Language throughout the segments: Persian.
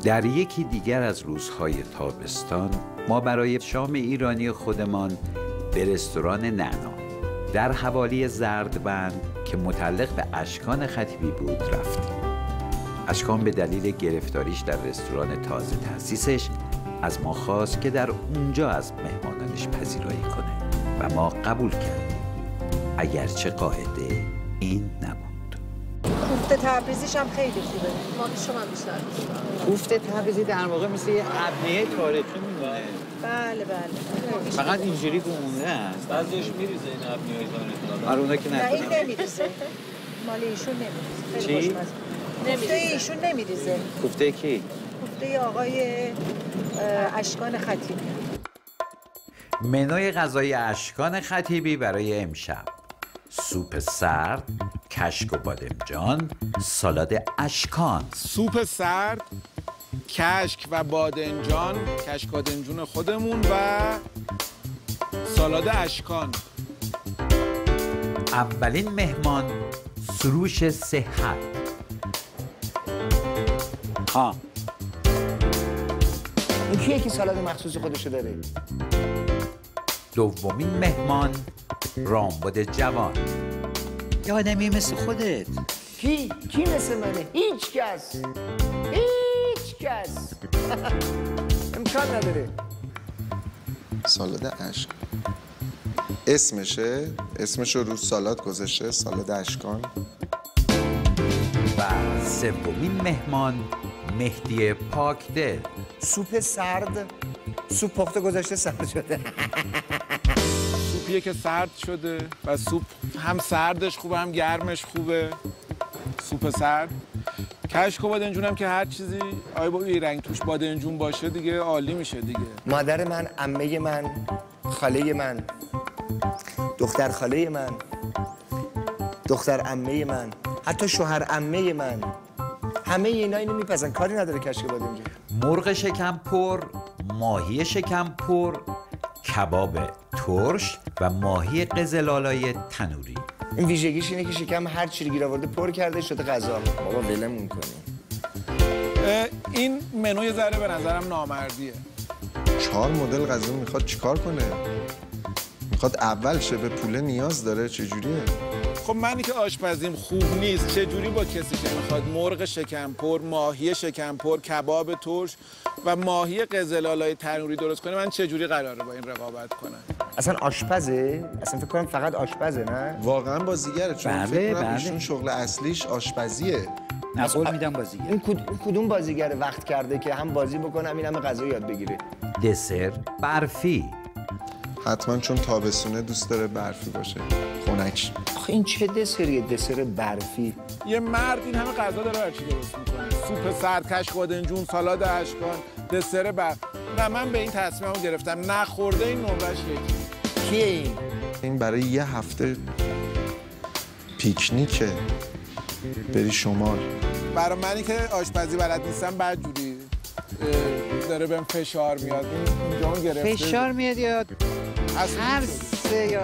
در یکی دیگر از روزهای تابستان ما برای شام ایرانی خودمان به رستوران نعنا در حوالی زردبند که متعلق به اشکان خطیبی بود رفتیم. اشکان به دلیل گرفتاریش در رستوران تازه تأسیسش از ما خواست که در اونجا از مهمانانش پذیرایی کنه و ما قبول کردیم، اگرچه قاعده این نبود. کوفته تبریزیش هم خیلی خوبه. مال شما بیشتر دوست دارم. کوفته تبریزی در واقع مثل یه ابنیه تاریخی میمونه. بله بله. فقط اینجوری گمونه است. بعضیش میریزه این ابنیه‌های تاریخی. آره اونا که نه این نمیریزه. مال ایشون نمیریزه. خیلی خوشمزه. کوفته ایشون نمیریزه. کوفته کی؟ کوفته آقای اشکان خطیبی. منوی غذای اشکان خطیبی برای امشب: سوپ سرد، کشک و بادمجان، سالاد اشکان. سوپ سرد، کشک و بادمجان، کشک بادمجون خودمون و سالاد اشکان. اولین مهمان سروش صحت. ها این کیه که سالاد مخصوص خودشو داره؟ دومین مهمان رامبد جوان. یه آدمی مثل خودت. کی مثل منه؟ هیچ کس امکان نداره. سالاد اشکان اسمشو رو سالاد گذاشته، سالاد اشکان. و سومین مهمان مهدی پاکدل. سوپ سرد، سوپ پخته گذاشته سرد شده. سوپیه که سرد شده و سوپ هم سردش خوبه هم گرمش خوبه. سوپ سرد. کشک و بادمجون هم که هر چیزی با این رنگ توش بادمجون باشه دیگه عالی میشه دیگه. مادر من، عمه من، خاله من، دختر خاله من، دختر عمه من، حتی شوهر عمه من، همه اینا اینو میپزن. کاری نداره کشک بادمجون. مرغ شکمپر، ماهی شکمپر، کباب ترش و ماهی قزل‌آلای تنوری. این ویژگیش اینه که شکم هر چی گیر آورده پر کرده شده غذا. بابا ولمون کنی. این منو یه ذره به نظرم نامردیه. 4 مدل غذا میخواد چیکار کنه؟ میخواد اول شه، به پوله نیاز داره، چجوریه؟ خب منی که آشپزیم خوب نیست، چجوری با کسی که میخواد مرغ شکمپر، ماهی شکمپر، کباب ترش و ماهی قزل‌آلای تنوری درست کنه، من چجوری قراره با این رقابت کنم؟ اصلا آشپزه؟ اصلا فکر کنم فقط آشپزه، نه؟ واقعا بازیگره، چون بله، فکر کنم بله. ایشون شغل اصلیش آشپزیه. نه قول میدم بازیگر. این کدوم بازیگر وقت کرده که هم بازی بکنه هم این همه غذا یاد بگیره؟ دسر برفی. حتما چون تابستونه دوست داره برفی باشه، خنک. آخه این چه دسریه؟ دسر برفی. یه مرد این همه غذا داره هر چی درست میکنه. سوپ سرد، کشک بادمجون، سالاد اشکان، دسر برف. نه من به این تصمیمو گرفتم، نخورده این نمرش یکی. کیه این؟ این برای یه هفته پیکنیکه، بری شمال. برای منی که آشپزی بلد نیستم بدجوری داره بهم فشار میاد. اینجامو گرفته. فشار میاد یا ترس یا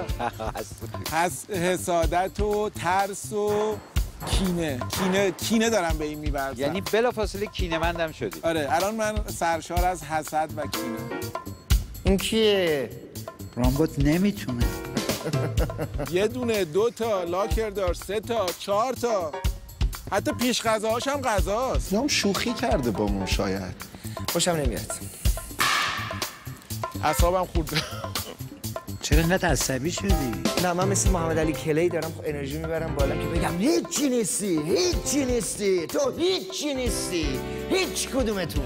حسادت و ترس و کینه دارم به این می‌ورزم. یعنی بلافاصله کینه‌مندم شدی. آره الان من سرشار از حسد و کینه. این کیه؟ رامبد نمیتونه. یه دونه، 2 تا، لاکردار، 3 تا، 4 تا. حتی پیش غذاهاش هم غذاست. یا هم شوخی کرده با من شاید. خوشم نمیاد. اعصابم خورده. چرا اینقدر عصبی شدی؟ نه من مثل محمد علی کلی دارم انرژی میبرم بالا که بگم هیچی نیستی، تو هیچی نیستی، هیچ کدومتون.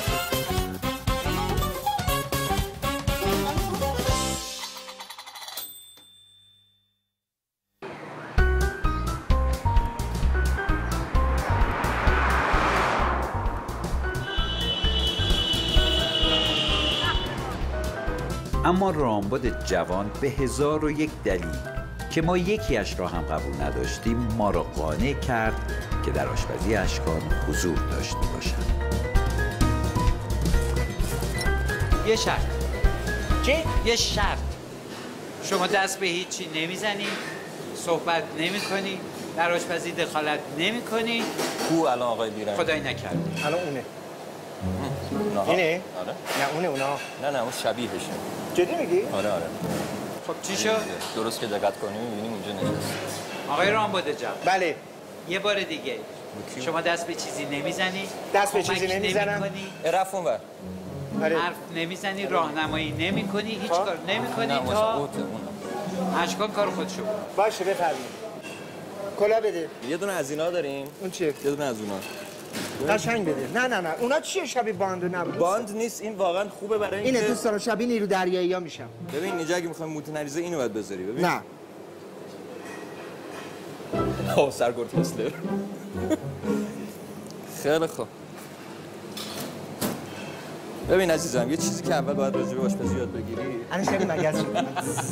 اما رامبد جوان به 1001 دلیل که ما یکیش را هم قبول نداشتیم ما را قانع کرد که در آشپزی اشکان حضور داشته باشند. یه شرط. چی؟ یه شرط. شما دست به هیچی نمیزنی، صحبت نمی‌کنی، در آشپزی دخالت نمی‌کنی. کو الان آقای بیرنگ؟ خدای نکرده. الان اونه. اینه؟ آره. نه اونه اونا. نه اون شبیهشه. جدی میگی؟ آره. خب چی شد؟ درست که دقت کنیم می‌بینیم اونجا نشست. آقای رامبد جان. بله. یه بار دیگه. شما دست به چیزی نمیزنی؟ دست به چیزی نمیزنم. رفت اونور. حرف نمیزنی، راهنمایی نمی‌کنی، هیچ کار نمی‌کنی تا اشکان کار خودشو. باشه بفرمایید. کلا بده. یه دونه از اینا داریم. اون چیه؟ یه دونه از اونا. قشنگ بده. نه اونا چیه شبیه باند نبود؟ باند نیست، این واقعا خوبه برای اینکه اینه دوست دارم شبیه نیرو دریایی‌ها میشم. ببین اینجا اگه می‌خوایم موتی نریزه اینو باید بذاری ببین. نه. سرگرد هسلر. خیلی خوب. ببین عزیزم یه چیزی که اول باید راجع به آشپزی یاد بگیری. الان شبیه مگس شد.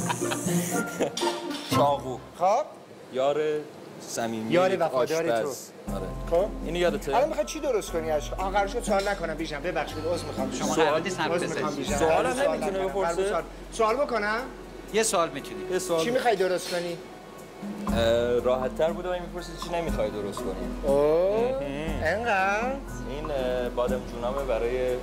چاقو. خب یار صمیمی، یار وفادار تو. آره. خب اینو یادته؟ الان میخوای چی درست کنی اشکان؟ قرار شد سوال نکنم بیشم. ببخشید عذر میخوام. شما قرار نیست حرف بزنید. سوال هم نمیتونه بپرسه. سوال بکنم؟ یه سوال میتونی. یه سوال. چی میخوای درست کنی؟ راحت تر بوده میپرسی چی نمیخوای درست کنی. اوه انقدر این بادم جونامه برای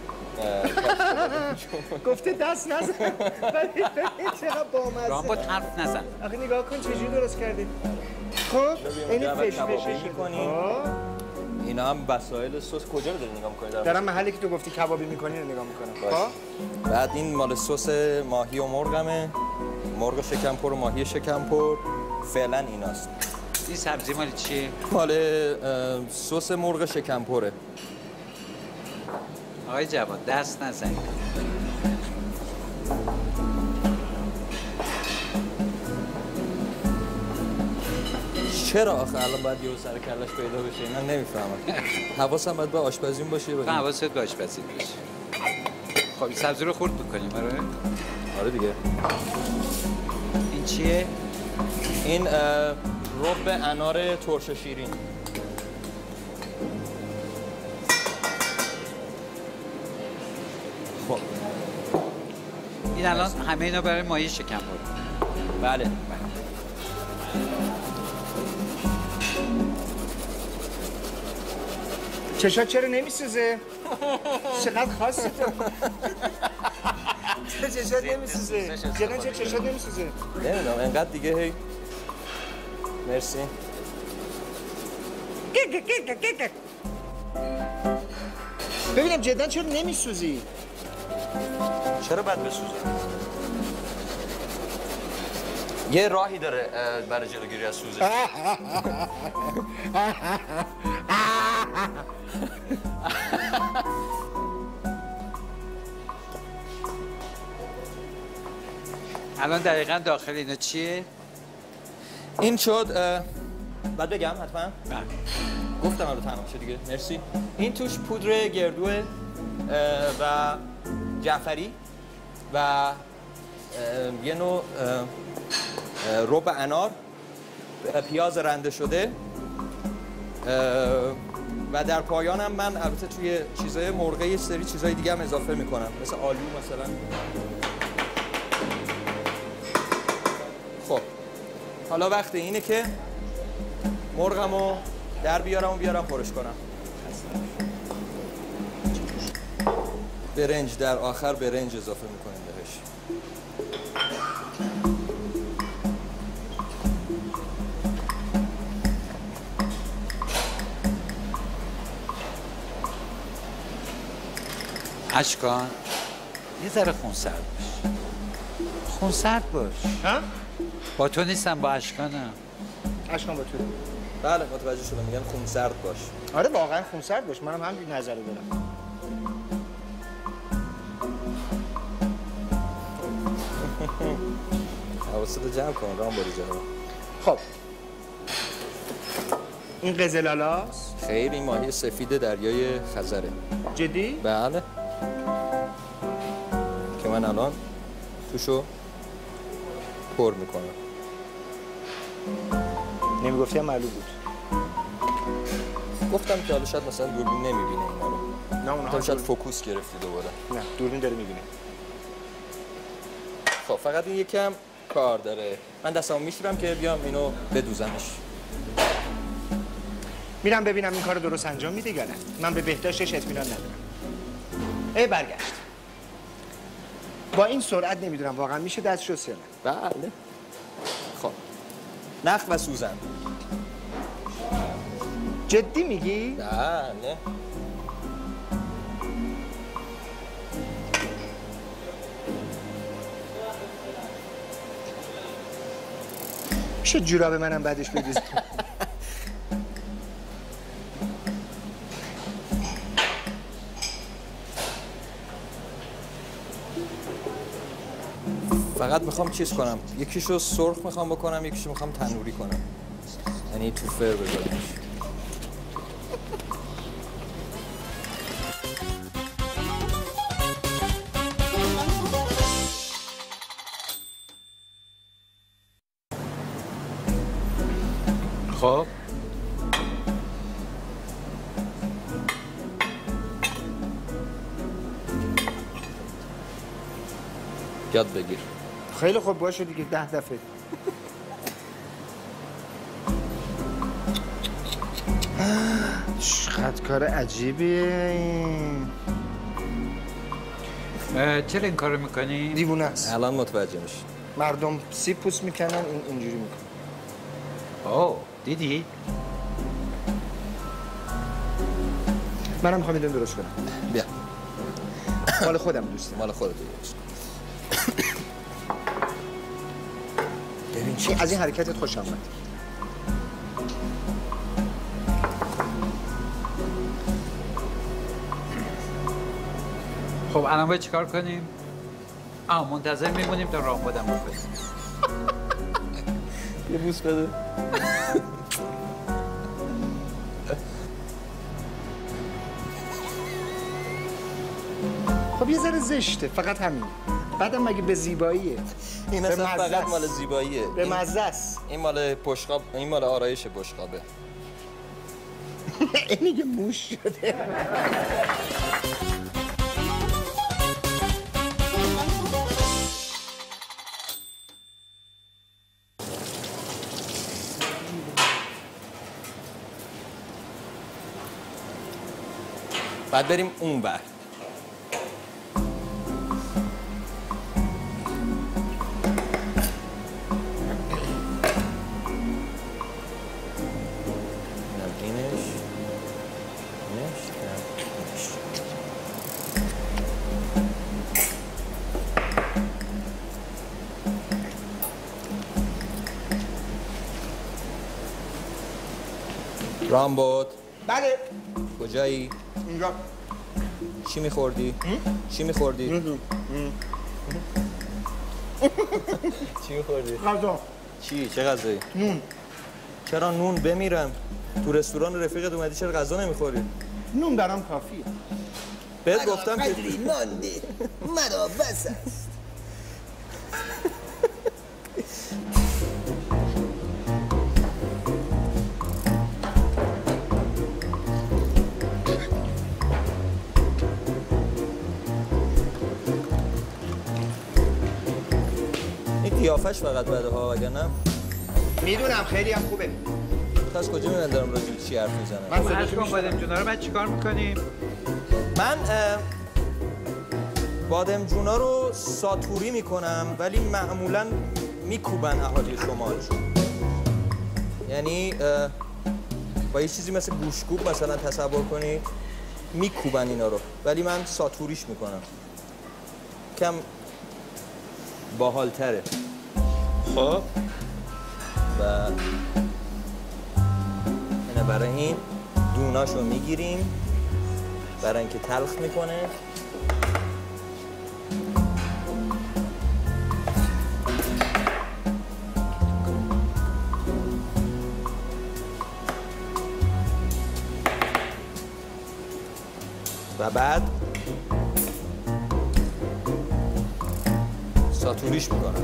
گفته دست نزن. ولی چقدر بامزه. رامبد حرف نزن. آخه نگاه کن چجوری درست کردی. خب این فشفشه می‌کنی. اینا هم وسایل سس کجا رو داری نگاه می‌کنی؟ دارم محلی که تو گفتی کبابی می‌کنی رو نگاه می‌کنم. خب بعد این مال سس ماهی و مرغمه. مرغ شکمپر و ماهی شکمپر. فعلا ایناست. این سبزی مال چیه؟ مال سس مرغ شکمپره. آقای جوان دست نزنید. چرا آخه الان باید یه سر کلش پیدا بشه؟ من نمیفهمم. حواسم باید به آشپزیم باشه. حواست به آشپزی باشه. خب این سبزی رو خورد بکنیم آره دیگه. این چیه؟ این رب انار ترش شیرین. خب این الان همه اینا برای ماهی شکمپر. بله. چشات چرا نمیسوزه؟ چقدر خاصی تو. چشات نمیسوزه. چرا چشات نمیسوزه؟ نمیدونم انقدر دیگه هی. مرسی. ببینم جدا چرا نمیسوزی؟ چرا بد بسوزه؟ یه راهی داره برای جلوگیری از سوزش. الان دقیقاً داخل اینا چیه؟ این شد بعد بگم حتما؟ بله. گفتم الان تمام شد دیگه. مرسی. این توش پودر گردوه و جعفری و یه نوع رب انار، پیاز رنده شده و در پایان هم من البته توی چیزای مرغی یه سری چیزای دیگه هم اضافه میکنم مثل آلو مثلا. خب حالا وقت اینه که مرغمو در بیارم و بیارم پرش کنم. برنج در آخر برنج اضافه میکنیم بهش. اشکان یه ذره خونسرد باش. خونسرد باش. ها؟ با تو نیستم با اشکانم. اشکان با تو. بله متوجه شدم میگن خونسرد باش. آره واقعا خونسرد باش. منم همین نظر رو دارم. حواست جمع کن رام بری جلو. خب این قزلالاست؟ خیر این ماهی سفید دریای خزره. جدی؟ بله که من الان توشو پر میکنم. نمیگفتی هم معلوم بود. گفتم که حالا شاید مثلا دوربین نمیبینه اینا رو. نه اونها شاید فوکوس گرفتی دوباره. نه دوربین داره میبینه. خب فقط این یکم کار داره. من دستمو میشورم که بیام اینو بدوزمش. میرم ببینم این کارو درست انجام میده یا نه. من به بهداشتش اطمینان ندارم. برگشت. با این سرعت نمیدونم واقعا میشه دست شست یا نه. بله. خب نخ و سوزن. جدی میگی؟ بله. میشه جوراب منم بعدش بدوزم؟ فقط میخوام چیز کنم، یکیشو سرخ میخوام بکنم، یکیشو میخوام تنوری کنم، یعنی تو فر بذارمش. خب یاد بگیر. خیلی خوب باشه دیگه 10 دفعه. چقدر کار عجیبیه این. چرا این کارو میکنی؟ دیوونه است. الان متوجه میشی. مردم سیب پوست میکنن، این اینجوری میکنه. اوه دیدی؟ منم میخوام این درست کنم. بیا. مال خودم دوست دارم. مال خودت درست. ببین چی از این حرکتت خوشم اومد. خب الان باید چیکار کنیم؟ منتظر میمونیم تا راه خودم بکنیم. یه بوس بده. خب یه ذره زشته، فقط همین. بعدم مگه به زیباییه؟ این اصلا فقط مال زیباییه. به مزه است. این مال بشقاب، این مال آرایش بشقابه. این دیگه موش شده. بعد بریم اون بر. رامبوت. بله. کجایی؟ اینجا. چی میخوردی؟ چی میخوردی؟ چی میخوردی؟ غذا. چی؟ چه غذایی؟ نون. چرا نون؟ بمیرم. تو رستوران رفیقت اومدی چرا غذا نمیخوری؟ نون برام کافیه. بهت گفتم که قدری مانده. مرا بس است. قیافش فقط بده ها، اگر نه میدونم خیلی هم خوبه. تو از کجا میدونم دارم راجع به چی حرف میزنم؟ من هشت کن بادم جونا رو بعد چیکار میکنیم؟ من بادم جونا رو ساتوری میکنم، ولی معمولا میکوبن اهالی شمال. یعنی با یه چیزی مثل گوشکوب مثلا تصور کنید، میکوبن اینا رو، ولی من ساتوریش میکنم. کم باحال‌تره. خب و اینه برای این دوناشو میگیریم برای اینکه تلخ میکنه. و بعد ساتوریش میکنم.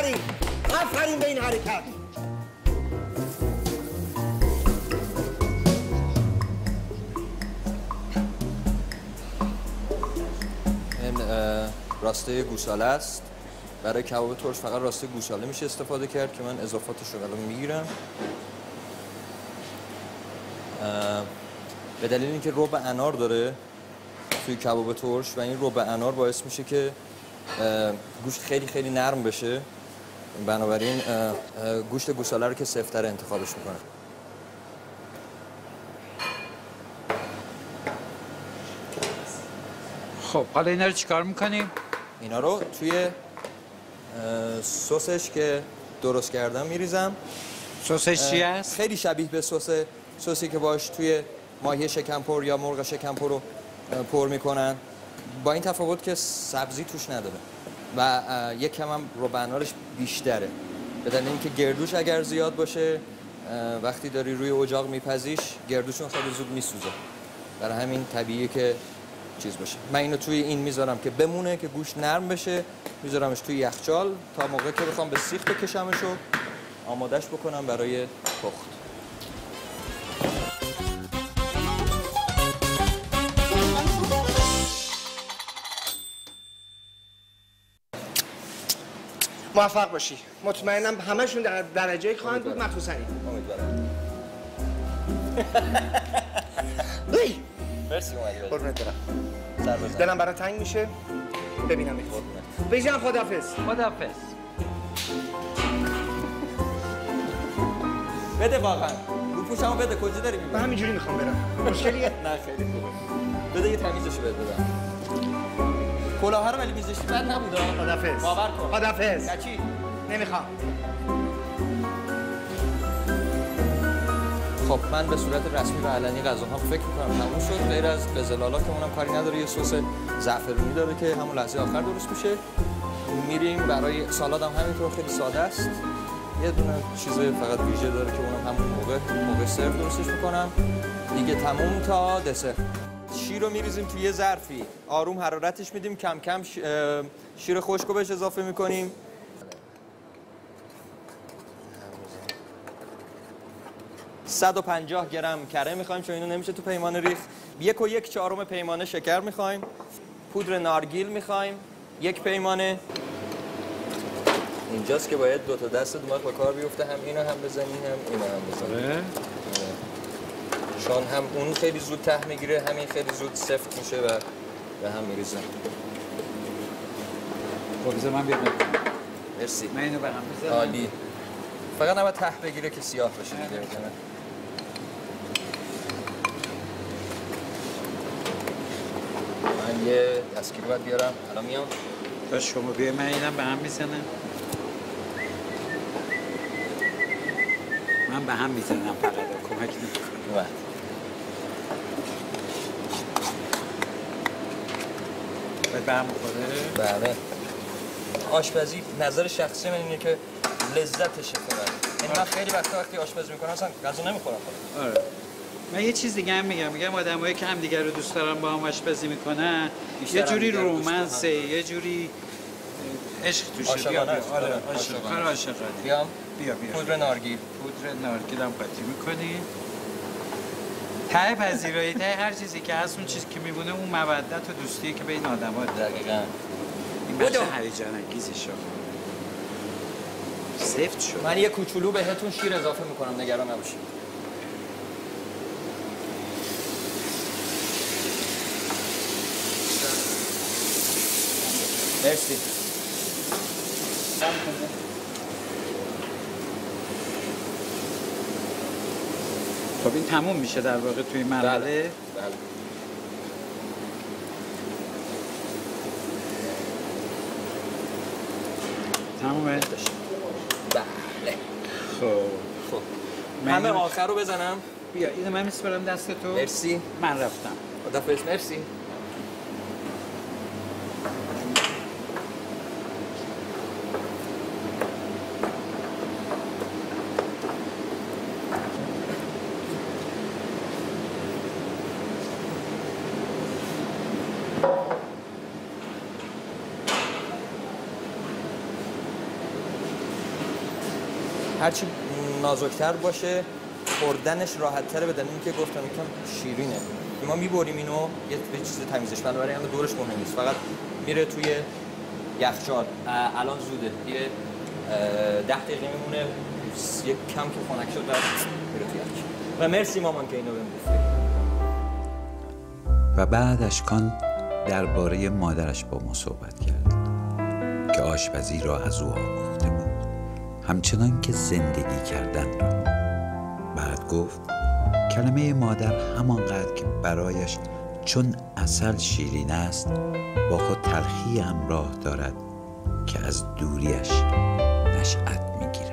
آفرین به این حرکت. راسته گوساله است. برای کباب ترش فقط راسته گوساله میشه استفاده کرد که من اضافاتش رو الان میگیرم. به دلیل اینکه ربع انار داره توی کباب ترش و این ربع انار باعث میشه که گوشت خیلی خیلی نرم بشه، بنابراین گوشت گوساله رو که سفت‌تر انتخابش میکنه. خب حالا اینا رو چیکار میکنیم؟ اینا رو توی سسش که درست کردم میریزم. سسش چی است؟ خیلی شبیه به سوسی که باش توی ماهی شکمپر یا مرغ شکمپر رو پر میکنن، با این تفاوت که سبزی توش نداره و یک کم هم ربع انارش بیشتره. به دلیل اینکه گردوش اگر زیاد باشه وقتی داری روی اجاق میپزیش گردوشون خیلی زود میسوزه، برای همین طبیعیه که چیز باشه. من اینو توی این میذارم که بمونه، که گوشت نرم بشه، میذارمش توی یخچال تا موقعی که بخوام به سیخ بکشمش و آمادش بکنم برای پخت. موفق باشی. مطمئنم همشون در درجه خواهند بود، مخصوصا این. امیدوارم. مرسی اومدی. قربونت برم. سر بزن. دلم برات تنگ میشه ببینمت. بجان خداحافظ. خداحافظ. بده واقعا. رو پوشمو بده. کجا داری میبری؟ من همینجوری میخوام برم. مشکلیه؟ نه خیلی خوبه. بده یه تمیزشو بده بدم. کلاه رو ولی میذاشتی بد نبوده. خداحافظ. باور کن. خداحافظ. چی؟ نمیخوام. خب من به صورت رسمی و علنی غذاها فکر می‌کنم تموم شد، غیر از قزلالا که اونم کاری نداره، یه سس زعفرونی داره که همون لحظه آخر درست میشه. میریم برای سالاد هم همینطور خیلی ساده است. یه دونه چیز فقط ویژه داره که اونم همون موقع سرو درستش می‌کنم. دیگه تموم تا دسر. شیر رو میریزیم توی یه ظرفی، آروم حرارتش میدیم، کم کم شیر خشکو بهش اضافه می‌کنیم. 150 گرم کره میخوایم چون اینو نمیشه تو پیمانه ریخت. 1 و 1 چهارم پیمانه شکر میخوایم. پودر نارگیل میخوایم 1 پیمانه. اینجاست که باید 2 تا دست دماغ به کار بیفته، هم اینو هم بزنی هم اینو هم بزنی. چون هم اون خیلی زود ته میگیره، همین خیلی زود سفت میشه و به هم میریزه. خب بذار من بیام. مرسی. من اینو به هم بزنم. عالی. فقط نباید ته بگیره که سیاه بشه دیگه. من یه دستگیر باید بیارم، الان میام. تا شما بیای من اینم به هم میزنم. من به هم میزنم فقط کمک نمیکنم. باید به هم بخوره؟ بله. آشپزی نظر شخصی من اینه که لذتشه فقط. یعنی من خیلی وقتی آشپزی میکنم اصلا غذا نمیخورم. آره. من یه چیز دیگه هم میگم آدمایی که هم دیگه رو دوست دارن با هم آشپزی میکنن یه جوری رومنسه، یه جوری عشق توشه. بیا آره عاشقانه. بیا بیا پودر نارگیل هم قاطی میکنی. ته پذیرایی، ته هر چیزی که هست، اون چیزی که میمونه اون مودت و دوستی که بین آدم‌ها. دقیقاً. این بخش هیجان انگیزشه. سفت شد. من یه کوچولو بهتون شیر اضافه میکنم، نگران نباشید. مرسی. خب این تموم میشه در واقع توی مرحله؟ بله. تمومه؟ بله. خب. همه آخر رو بزنم؟ بیا اینو من میسپرم دست تو. مرسی. من رفتم. خداحافظ. مرسی. هرچی نازکتر باشه خوردنش راحت‌تره، بدن اینکه گفتم یکم شیرینه. ما میبریم اینو یه چیز تمیزش، بنابراین هم دورش مهم نیست، فقط میره توی یخچال الان زوده یه 10 دقیقه میمونه یک کم که خنک شد و میره تو یخچال. و مرسی مامان که اینو بهم گفتی. و بعد اشکان درباره مادرش با ما صحبت کرد که آشپزی را از او آموخته بود، همچنان که زندگی کردن را. بعد گفت کلمه مادر همانقدر که برایش چون عسل شیرین است، با خود تلخی همراه دارد که از دوریش نشأت می‌گیرد.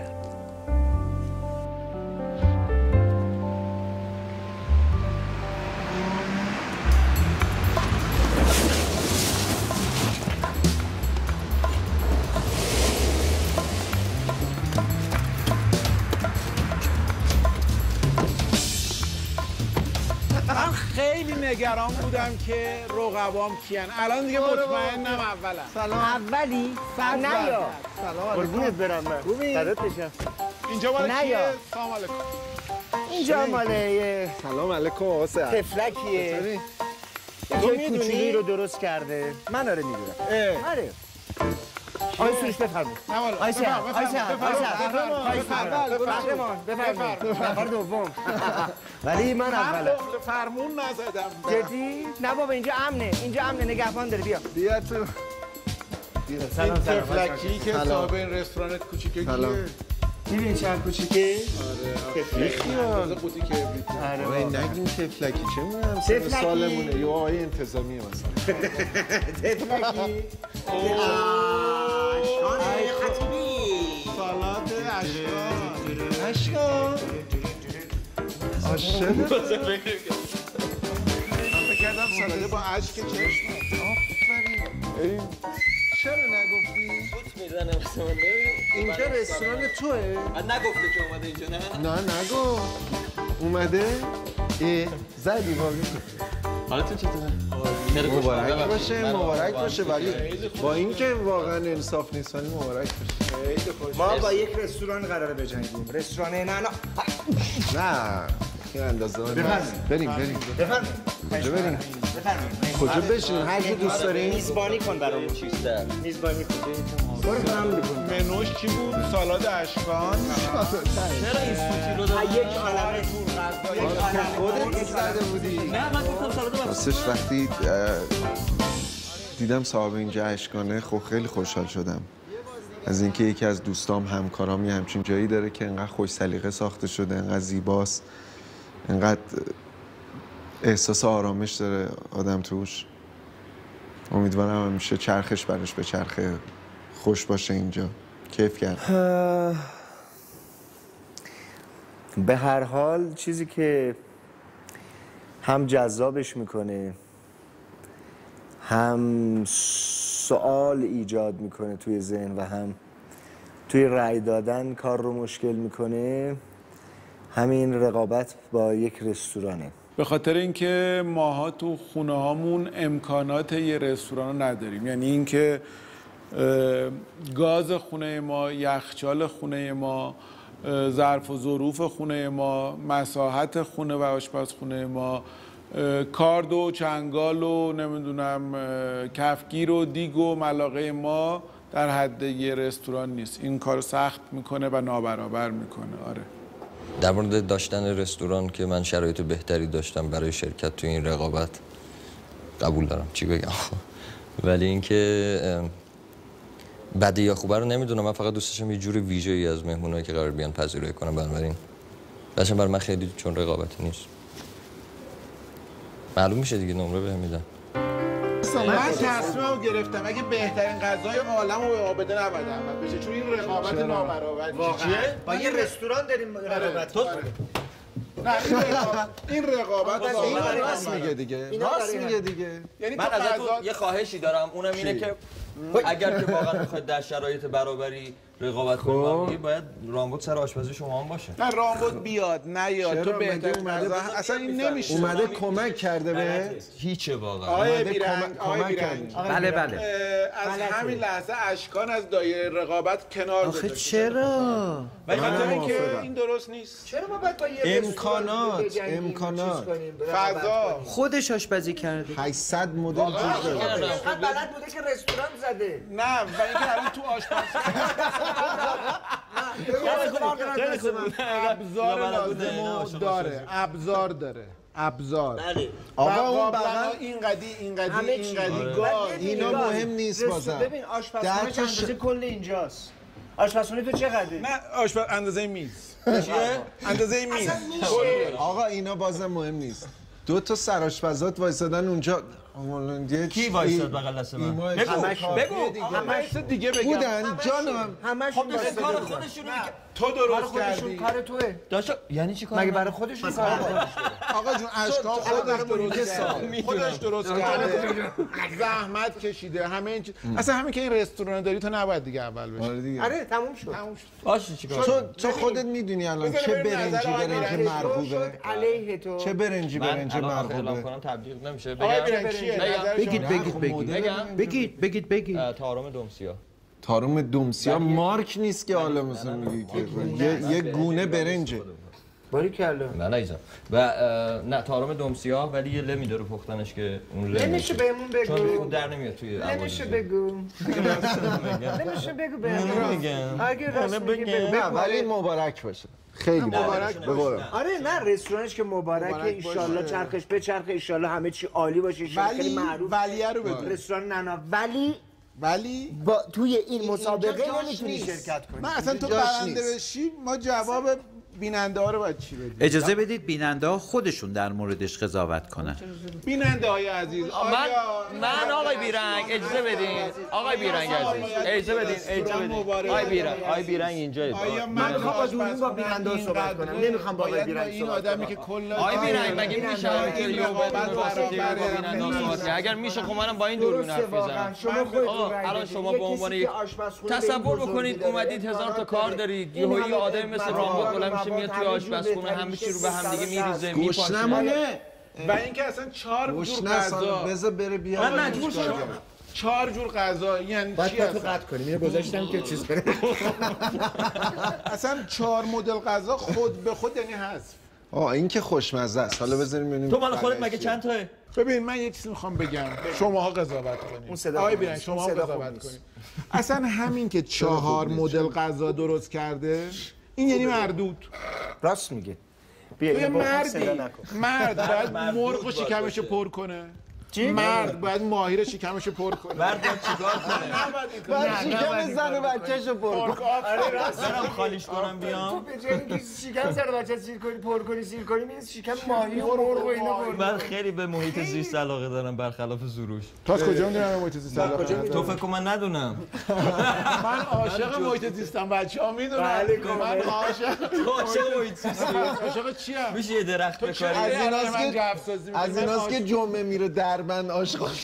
خیلی نگران بودم که رقبام کیان. الان دیگه مطمئنم اولم. سلام. اولی؟ نه یا قربونت برم من. فدات بشم. اینجا مال کیه؟ سلام علیکم. اینجا مال سلام علیکم آقا سعد. تفلکیه. تو میدونی رو درست کرده. من آره میدونم. آره. آی سروش بفرمون. آی سعد. نفر دوم. ولی من اولم. فرمون نزدم. جدی؟ نه بابا اینجا امنه نگهبان داره بیا تو. سلام تفلکی که صاحب این رستوران کوچیکه کیه؟ می‌بینی چند کوچیکه؟ آره. تفلکی قوطی کبریت. آره نگیم تفلکی چه می‌دونم سالمونه یا آقای انتظامیه مثلا. تفلکی. اشکان خطیبی. سالات اشکان. عاشق. من بکردم سلاده با اشک چشم. آفرین. چرا نگفتی؟ فوت میزنه مثلا اینجا رستوران توه؟ من نگفته که اومده اینجا نه؟ نه نگو. اومده؟ زدی واقعی. حالتون چطوره؟ مبارک باشه ولی با اینکه واقعا انصاف نیست ولی مبارک باشه. ما با یک رستوران قراره بجنگیم. رستوران نه این اندازه بریم کجا بریم؟ کجا بشین هر کی دوست داریم میزبانی کن برامون. چیزتر میزبانی کن. برو هم بکن. منوش چی بود؟ سالاد اشکان. چرا این سوتی رو دادن؟ یک عالمه خودت زده بودی. نه من گفتم سالاد راستش وقتی دیدم صاحب اینجا اشکانه خیلی خوشحال شدم از اینکه یکی از دوستام همکارام یه همچین جایی داره که انقدر خوش سلیقه ساخته شده، انقدر زیباست، انقدر احساس آرامش داره آدم توش. امیدوارم همیشه چرخش براش به چرخه، خوش باشه اینجا. کیف کرد. به هر حال چیزی که هم جذابش میکنه هم سوال ایجاد میکنه توی ذهن و هم توی رأی دادن کار رو مشکل میکنه، همین رقابت با یک رستورانه. به خاطر اینکه ماها تو خونه هامون امکانات یه رستوران رو نداریم. یعنی اینکه گاز خونه ما، یخچال خونه ما، ظرف و ظروف خونه ما، مساحت خونه و آشپزخونه ما، کارد و چنگال و نمیدونم کفگیر و دیگ و ملاقه ما در حد یه رستوران نیست. این کار سخت میکنه و نابرابر میکنه. آره. در مورد داشتن رستوران که من شرایط بهتری داشتم برای شرکت تو این رقابت قبول دارم، چی بگم. ولی اینکه بده یا خوبه رو نمیدونم. من فقط دوست داشتم یه جور ویژه‌ای از مهمونایی که قرار بیان پذیرایی کنم. بنابراین داشتم برای من خیلی چون رقابتی نیست. معلوم میشه دیگه، نمره بهم میدن. من تصمیمو گرفتم اگه بهترین غذای عالم رو به عابده نباید عمل بشه، چون این رقابت نابرابر. چیه؟ با یه رستوران داریم رقابت. نه این رقابت راست میگه دیگه. یعنی من ازتون یه خواهشی دارم، اونم اینه که اگر که واقعا میخواید در شرایط برابری رقابت کنید باید رامبد سر آشپزی شما هم باشه. نه رامبد بیاد نیاد تو بهتر اومده اصلا این نمیشه. اومده کمک کرده به هیچه واقعا. آقای بیرنگ بله از همین لحظه اشکان از دایره رقابت کنار گذاشته. چرا؟ ولی من خاطر موافقم. اینکه این درست نیست. چرا ما باید با یه امکانات، رستوران بجنگیم، امکانات. چیز کنیم، فضا. خودش آشپزی کرده. 800 مدل چیز داره. اینقدر بلد بوده که رستوران زده. نه و اینکه الان تو آشپزخونه ابزار لازمو داره، ابزار داره، ابزار. آقا اون بغل بغل این قدی این قدی همه این چی. قدی بعد گاز. اینا مهم نیست بازم. ببین آشپزخونه در تا اندازه کل اینجاست. آشپزخونه تو چقدره؟ نه آشپز اندازه میز. اندازه میز. آقا اینا بازم مهم نیست. دو تا سرآشپزات وایسادن اونجا. کی وایساد بغل دست من؟ بگو همش دیگه بگم بودن جانم. همشون خب کار خودشونو تو درست کردی. کار توه. داشت یعنی چی کار مگه برای خودشون کار آقا جون اشکان خودش درست کرده. خودش درست کرده. زحمت کشیده همه این اصلا همین که این رستوران داری تو نباید دیگه اول بشی. آره دیگه. آره تموم شد. باشه چیکار تو خودت میدونی الان چه برنجی مرغوبه. علیه تو. چه برنج اعلام مرغوبه. کنم تبلیغ نمیشه آقا برنج چیه؟ بگید. تارم دومسیا. تارم دومسیا مارک نیست که حالا مثلا میگی که یه گونه برنجه. باری کلا. نه عزیزم و نه تارم دومسیا ولی یه لمی داره پختنش که اون لمی نمیشه بهمون بگو. چون در نمیاد توی نمیشه بگو. نمیشه بگو بهمون. میگم اگه راست میگی بگو. نه ولی مبارک باشه. خیلی مبارک باشه. آره نه رستورانش که مبارکه ایشالله چرخش به چرخ ایشالله همه چی عالی باشه ایشالله خیلی معروف. ولیه رو بگو. رستوران ننا ولی با توی این مسابقه جاش نمیتونی نیست. شرکت کنی. من اصلا تو جاش برنده نیست. بشی ما جواب بیننده ها رو باید چی بدیم؟ اجازه بدید بیننده ها خودشون در موردش قضاوت کنن. بیننده های عزیز من آقای بیرنگ اجازه بدین آقای بیرنگ عزیز اجازه بدین آقای بیرنگ اینجا من میخوام با دوربین با بیننده صحبت کنم نمیخوام با آقای بیرنگ این آدمی که کل آقای بیرنگ مگه میشه همینطوری یهو بدون واسطه با بیننده صحبت کنه اگر میشه خب منم با این دوربین حرف میزنم شما خودتون الان شما به عنوان یک تصور بکنید اومدید 1000 تا کار دارید یهو یه آدم مثل رامبو بلند میشه میاد توی آشپزخونه همه چی رو به هم دیگه میریزه گوش نمونه. و اینکه اصلا 4 جور غذا بذار بره بیا. من مجبور شدم 4 جور غذا یعنی باید چی تو اصلا؟ قطع کنیم اینو گذاشتم که چیز کنه اصلا 4 مدل غذا خود به خود یعنی حذف. این که خوشمزه است. حالا بذاریم ببینیم. تو مال خودت مگه چند تاه؟ ببین من یه چیزی میخوام بگم شماها قضاوت کنید. آقای بیرنگ شما قضاوت کنید. اصلا همین که 4 مدل غذا درست کرده این یعنی مردود. راست میگه. بیا مرد باید مرغ و شکمشو پر کنه. مرد باید ماهی رو شکمشو پر کنه. مرد باید چیکار کنه؟ باید شکم زن و بچه‌شو پر کنه. برم خالیش کنم بیام. تو به جایی که شکم زن و بچه سیر کنی پر کنی سیر کنی میز شکم ماهی و مرغ و اینا پر. من خیلی به محیط زیست علاقه دارم برخلاف سروش. تو از کجا میدونم محیط زیست علاقه دارم؟ تو فکر کن من ندونم. من عاشق محیط زیستم بچه‌ها میدونن. من عاشق محیط زیستی. عاشق چیم؟ میشه یه درخت بکاری؟ از ایناست که جمعه میره دربند عاشق من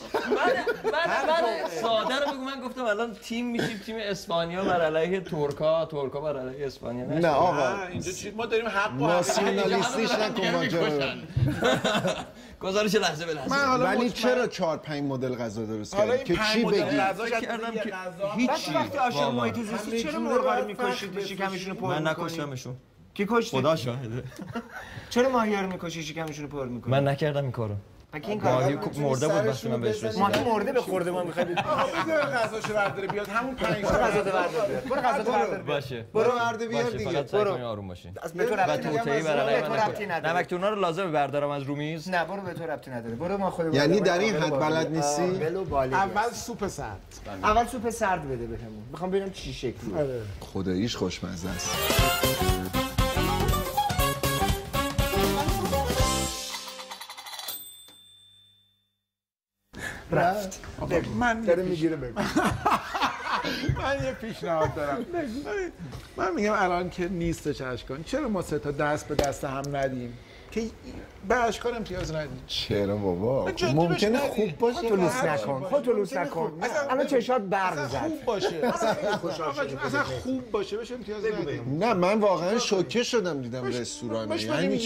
ساده رو بگو من گفتم الان تیم میشیم تیم اسپانیا بر علیه ترکا بر علیه اسپانیا نه آقا اینجا ما داریم حق با ناسیونالیستیش نکن ماجرا. گزارش لحظه به لحظه. ولی چرا 4-5 مدل غذا درست کردی که چی بگی؟ کردم که هیچی. وقتی عاشق محیط زیستی چرا مرغا رو میکشید شکمشون پر من نکشتمشون. کی کشته؟ خدا شاهده. چرا ماهی‌ها رو میکشی شکمشون پر میکنی؟ من نکردم این کارو. ماهی مرده بود وقتی من بهش رسیدم. ماهی مرده به خورده ما میخواید. غذاشو برداره بیاد همون 5 برو غذا بردار. برو غذا بردار. باشه. برو ورده بیار باشه دیگه. فقط سعی کنی آروم باشی. به تو ربطی نداره. نمکتونا رو لازمه بردارم از رو میز؟ نه برو به تو ربطی نداره. برو ما خودمون. یعنی در این حد بلد نیستی؟ اول سوپ سرد. اول سوپ سرد بده بهمون. میخوام ببینم چی شکلیه. خداییش خوشمزه است. رفت. من داره میگیره بگو. من یه پیشنهاد دارم. من میگم الان که نیستش اشکان چرا ما 3 تا دست به دست هم ندیم که به اشکان امتیاز ندیم؟ چرا بابا؟ ممکنه خوب باشه. خودتو لوس نکن. خودتو لوس نکن. الان چشات برق زد. خوب باشه. اصلا خوب باشه بشه امتیاز ندیم. نه من واقعا شوکه شدم دیدم رستوران. یعنی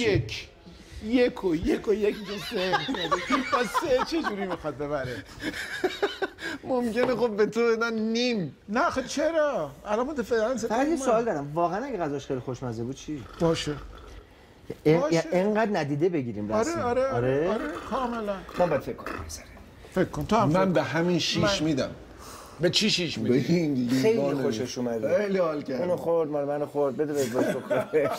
یک و یک اینجا 3 با 3 چجوری میخواد ببره؟ ممکنه خب به تو بدن نیم. نه آخه چرا؟ الان متفاوتن. فقط یه سوال دارم، واقعا اگه غذاش خیلی خوشمزه بود چی؟ باشه. اینقدر ندیده بگیریم رسمی. آره کاملا. من باید فکر کنم. فکر کن تو هم من به همین 6 میدم. به چی 6 میدی؟ به این دیگه خیلی خوشش اومده. خیلی حال کرد. اونو خورد، مال منو خورد. بده باش بخورش.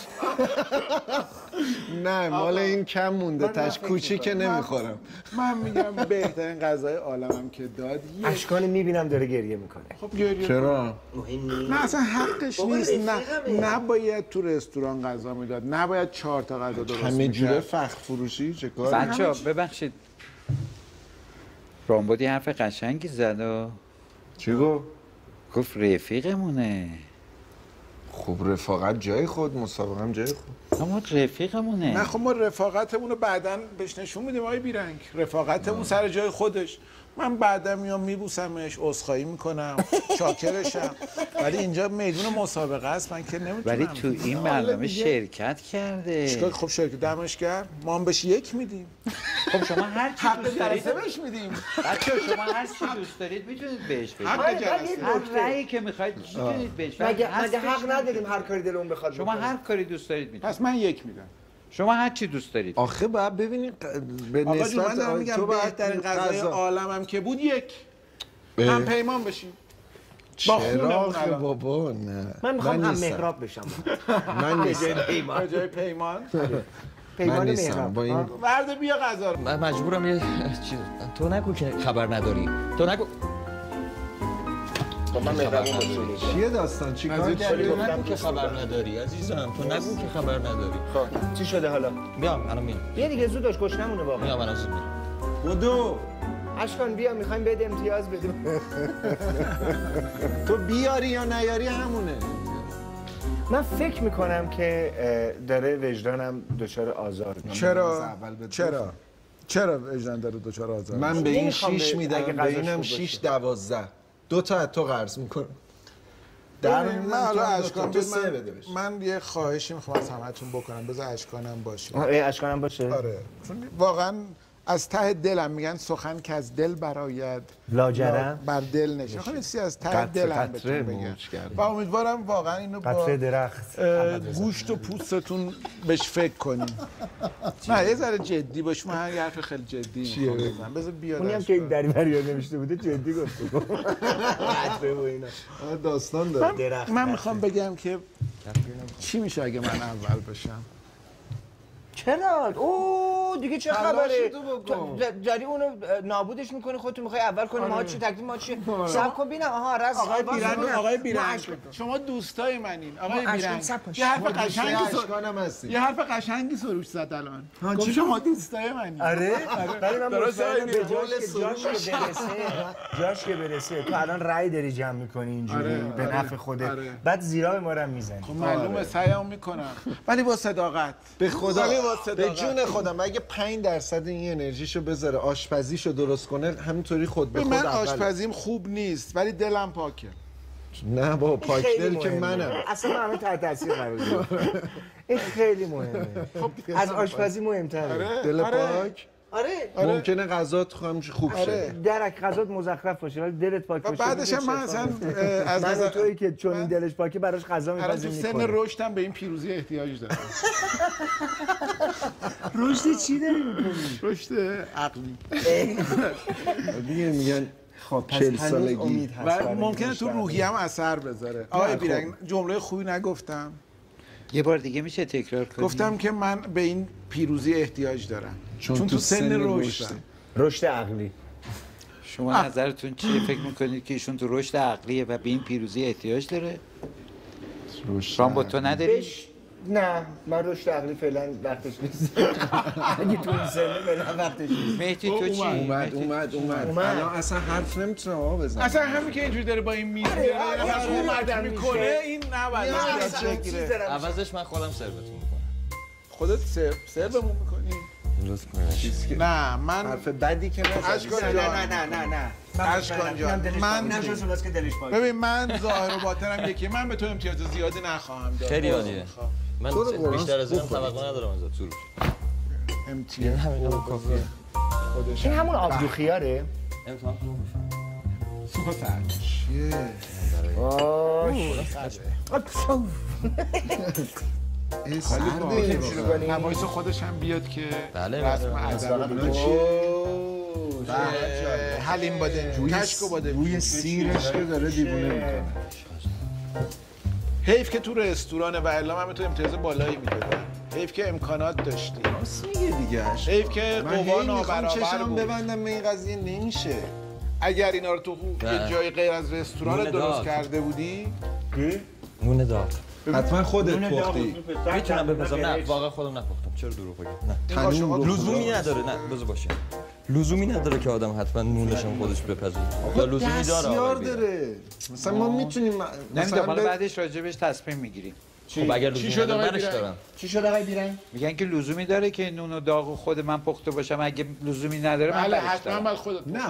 نه مال این کم مونده، تش کوچیکه نمیخورم. من میگم بهترین غذای عالمم که داد. اشکان میبینم داره گریه میکنه. خب گریه. چرا؟ نه اصلا حقش نیست. نباید تو رستوران غذا میداد. نباید 4 تا غذا درست میکرد. همه جوره فخر فروشی چه کار؟ بچه‌ها ببخشید. رامبودی حرف قشنگی زد و چی گفت؟ گفت رفیقمونه. خب رفاقت جای خود، مسابقه هم جای خود. اما رفیقمونه. نه خب ما رفاقتمون رو بعداً بهش نشون میدیم آقای بیرنگ. رفاقتمون سر جای خودش. من بعدا میام میبوسمش، عذرخواهی میکنم، شاکرشم. ولی اینجا میدون مسابقه است، من که نمیتونم. ولی تو این برنامه شرکت کرده. چیکار؟ خب شرکت دمش گرم. ما هم بهش 1 میدیم. خب شما هر چی دوست دارید بهش میدیم. بچه‌ها شما هر چی دوست دارید میتونید بهش بدید. حق جلسه. هر رأیی که میخواید میتونید بهش. مگه حق نداریم هر کاری دلمون بخواد شما هر کاری دوست دارید میتونید. پس من 1 میدم. شما هر چی دوست دارید. آخه باید ببینید به آقا جون نسبت من دارم میگم بهترین غذای عالمم که بود 1 هم پیمان بشیم. چرا آخه بابا نه. من میخوام هم مهراب بشم. من نیستم. به جای پیمان. پیمان نیستم با این ورد بیا غذا رو. من مجبورم یه چیز. تو نگو که خبر نداری. تو نگو. من مهربون باشم. چیه داستان؟ چیکار کردی؟ تو نگو که خبر نداری عزیزم. تو نگو که خبر نداری. خب چی شده حالا؟ بیام الان میام. بیا دیگه زود داشت نمونه واقعا. میام الان زود میام. بودو اشکان بیا میخوایم بده امتیاز بدیم. تو بیاری یا نیاری همونه. من فکر میکنم که داره وجدانم دچار آزار میشه. چرا وجدان داره دچار آزار؟ من به این 6 میدم، به اینم 6 12. 2 تا از تو قرض میکنم. من حالا اشکان تو 3 بده بشه. من یه خواهشی میخوام از همتون بکنم. بذار اشکانم باشه. اشکانم باشه. آره چون واقعا از ته دلم میگن سخن که از دل براید لاجرم بر دل نشه. میخوام از ته دلم بهتون بگم و امیدوارم واقعا اینو با قطره درخت گوشت و پوستتون بهش فکر کنیم. نه یه ذره جدی باش. من یه حرف خیلی جدی میخوام بذار بیاد. اونی هم که این دریوری نوشته بوده جدی گفت. قطره و اینا داستان داره. من میخوام بگم که چی میشه اگه من اول بشم؟ چرا؟ اوه دیگه چه خبره؟ داری اونو نابودش میکنی خودت میخوای اول کنی. ما چی تکلیف ما چیه؟ صبر کن ببینم. آها راست. آقای بیرنگ شما دوستای منین. آقای بیرنگ یه حرف قشنگی سروش زد الان. گفت شما دوستای منین. آره ولی من مطمئنم به جاش که برسه تو الان رأی داری جمع میکنی اینجوری به نفع خودت. بعد زیرا ما رو میزنی. خب معلومه سعیمو میکنم ولی با صداقت. به خدا به جون خودم اگه 5% این انرژیشو بذاره آشپزیشو درست کنه همینطوری خود به خود من آشپزیم خوب نیست ولی دلم پاکه. نه با پاک دل که منم. اصلا من همه تحت تاثیر قرار میگیرم. این خیلی مهمه. از آشپزی مهم‌تره. دل پاک. آره ممکنه غذات خوب شه. درک غذات مزخرف باشه ولی دلت پاک باشه. بعدش هم من اصلا از نظر تویی که چون این دلش پاکه براش غذا می‌پزی می‌کنه. سن رشدم به این پیروزی احتیاج داره. رشد چی داری می‌کنی؟ رشد عقلی. دیگه میگن خب 40 سالگی و ممکنه تو روحیه‌ام اثر بذاره. آقای بیرنگ جمله خوبی نگفتم. یه بار دیگه میشه تکرار کنی؟ گفتم که من به این پیروزی احتیاج دارم چون تو سن رشدم. رشد عقلی. شما نظرتون چیه؟ فکر میکنید که ایشون تو رشد عقلیه و به این پیروزی احتیاج داره؟ رام با تو نداری؟ نه من رشد عقلی فعلا وقتش نیست. اگه تو این سنه فعلا وقتش نیست. مهدی تو چی؟ اومد الان اصلا حرف نمیتونه بزنه. اصلا همین که اینجوری داره با این میگه مردم میکنه این نباید یاد بگیره. عوضش من خودم سروتون میکنم. خودت سربمون میکنی؟ درست کنی. نه من حرف بدی که نه. اشکان جان من ببین من ظاهر و باطنم یکی. من به تو امتیاز زیادی نخواهم داد. خیلی عالیه. من بیشتر از این توقع ندارم ازت سروش. امتیاز همین کافیه. این همون آبدو خیاره؟ امتحان سوپ فرد نمایش خودش هم بیاد که رسم ادب حلیم بادمجون کشک و بادمجون روی سیرش که داره دیوونه میکنه. حیف که تو رستورانه و الا من تو امتیاز بالایی میدادم. حیف که امکانات داشتی. راست میگه دیگه. حیف که قوا نابرابر چشم بود. ببندم به این قضیه نمیشه. اگر اینا رو تو یه جای غیر از رستوران درست کرده بودی نون داغ حتما خودت پختی. میتونم بپزم. نه واقعا خودم نپختم. چرا دروغ بگم؟ نه لزومی نداره. نه بذار باشه. لزومی نداره که آدم حتما نونش هم خودش بپزه. لزومی داره. داره. مثلا ما میتونیم مثلا بعدش راجبش تصمیم میگیریم. خب اگر لزومی نداره برش دارم. چی شد آقای بیرنگ؟ میگن که لزومی داره که نون و داغ خود من پخته باشم. اگه لزومی نداره من بله برش حتما دارم. باید خودت نه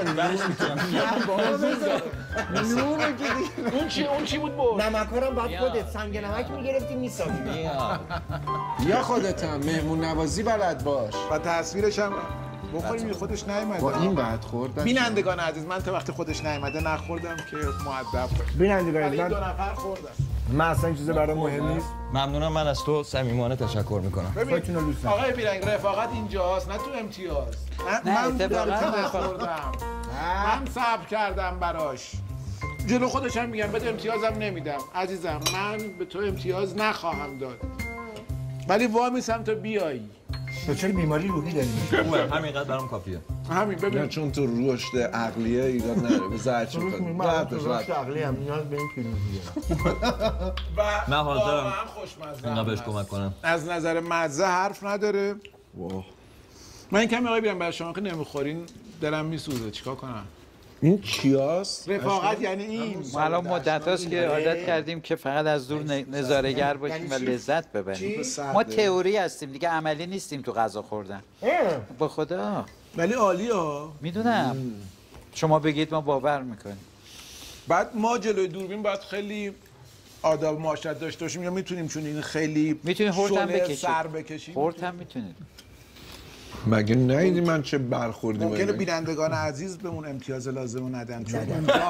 اون چی بود بود؟ نمکارم باید خودت سنگ نمک میگرفتی میساختی. یا خودت هم مهمون نوازی بلد باش. و تصویرش هم بخوریم خودش نیومده. با این بعد خوردن. بینندگان عزیز من تا وقتی خودش نیومده نخوردم که مؤدب بینندگان ولی من دو نفر خوردم. من اصلا چیزی برام مهم نیست. ممنونم. من از تو صمیمانه تشکر میکنم. ببین آقای بیرنگ رفاقت اینجاست نه تو امتیاز. من خوردم. من صبر کردم براش. جلو خودش هم میگم بده امتیازم نمیدم. عزیزم من به تو امتیاز نخواهم داد. ولی وامیسم تا بیایی. تو چرا بیماری روحی داری؟ خوبه همینقدر برام کافیه. همین ببین چون تو رشد عقلیه ایراد نداره. به زرچ من رشد عقلی هم نیاز به این پیروزیه. من حاضرم خوشمزه اینا بهش کمک کنم. از نظر مزه حرف نداره. من این کمی آقای بیرم برای شما که نمیخورین دلم میسوزه. چیکار کنم؟ این چیاست؟ رفاقت یعنی این. ما الان مدت هاست که عادت کردیم که فقط از دور نظاره‌گر باشیم و لذت ببریم. ما تئوری هستیم دیگه، عملی نیستیم تو غذا خوردن. با خدا. ولی عالی ها. میدونم. شما بگید ما باور میکنیم. بعد ما جلوی دوربین باید خیلی آداب معاشرت داشته باشیم یا میتونیم چون این خیلی میتونید هورت هم بکشید. سر بکشیم. هورت هم میتونید. مگه ندیدی من چه برخوردی ممکنه بودم؟ بینندگان عزیز به اون امتیاز لازم ندن چون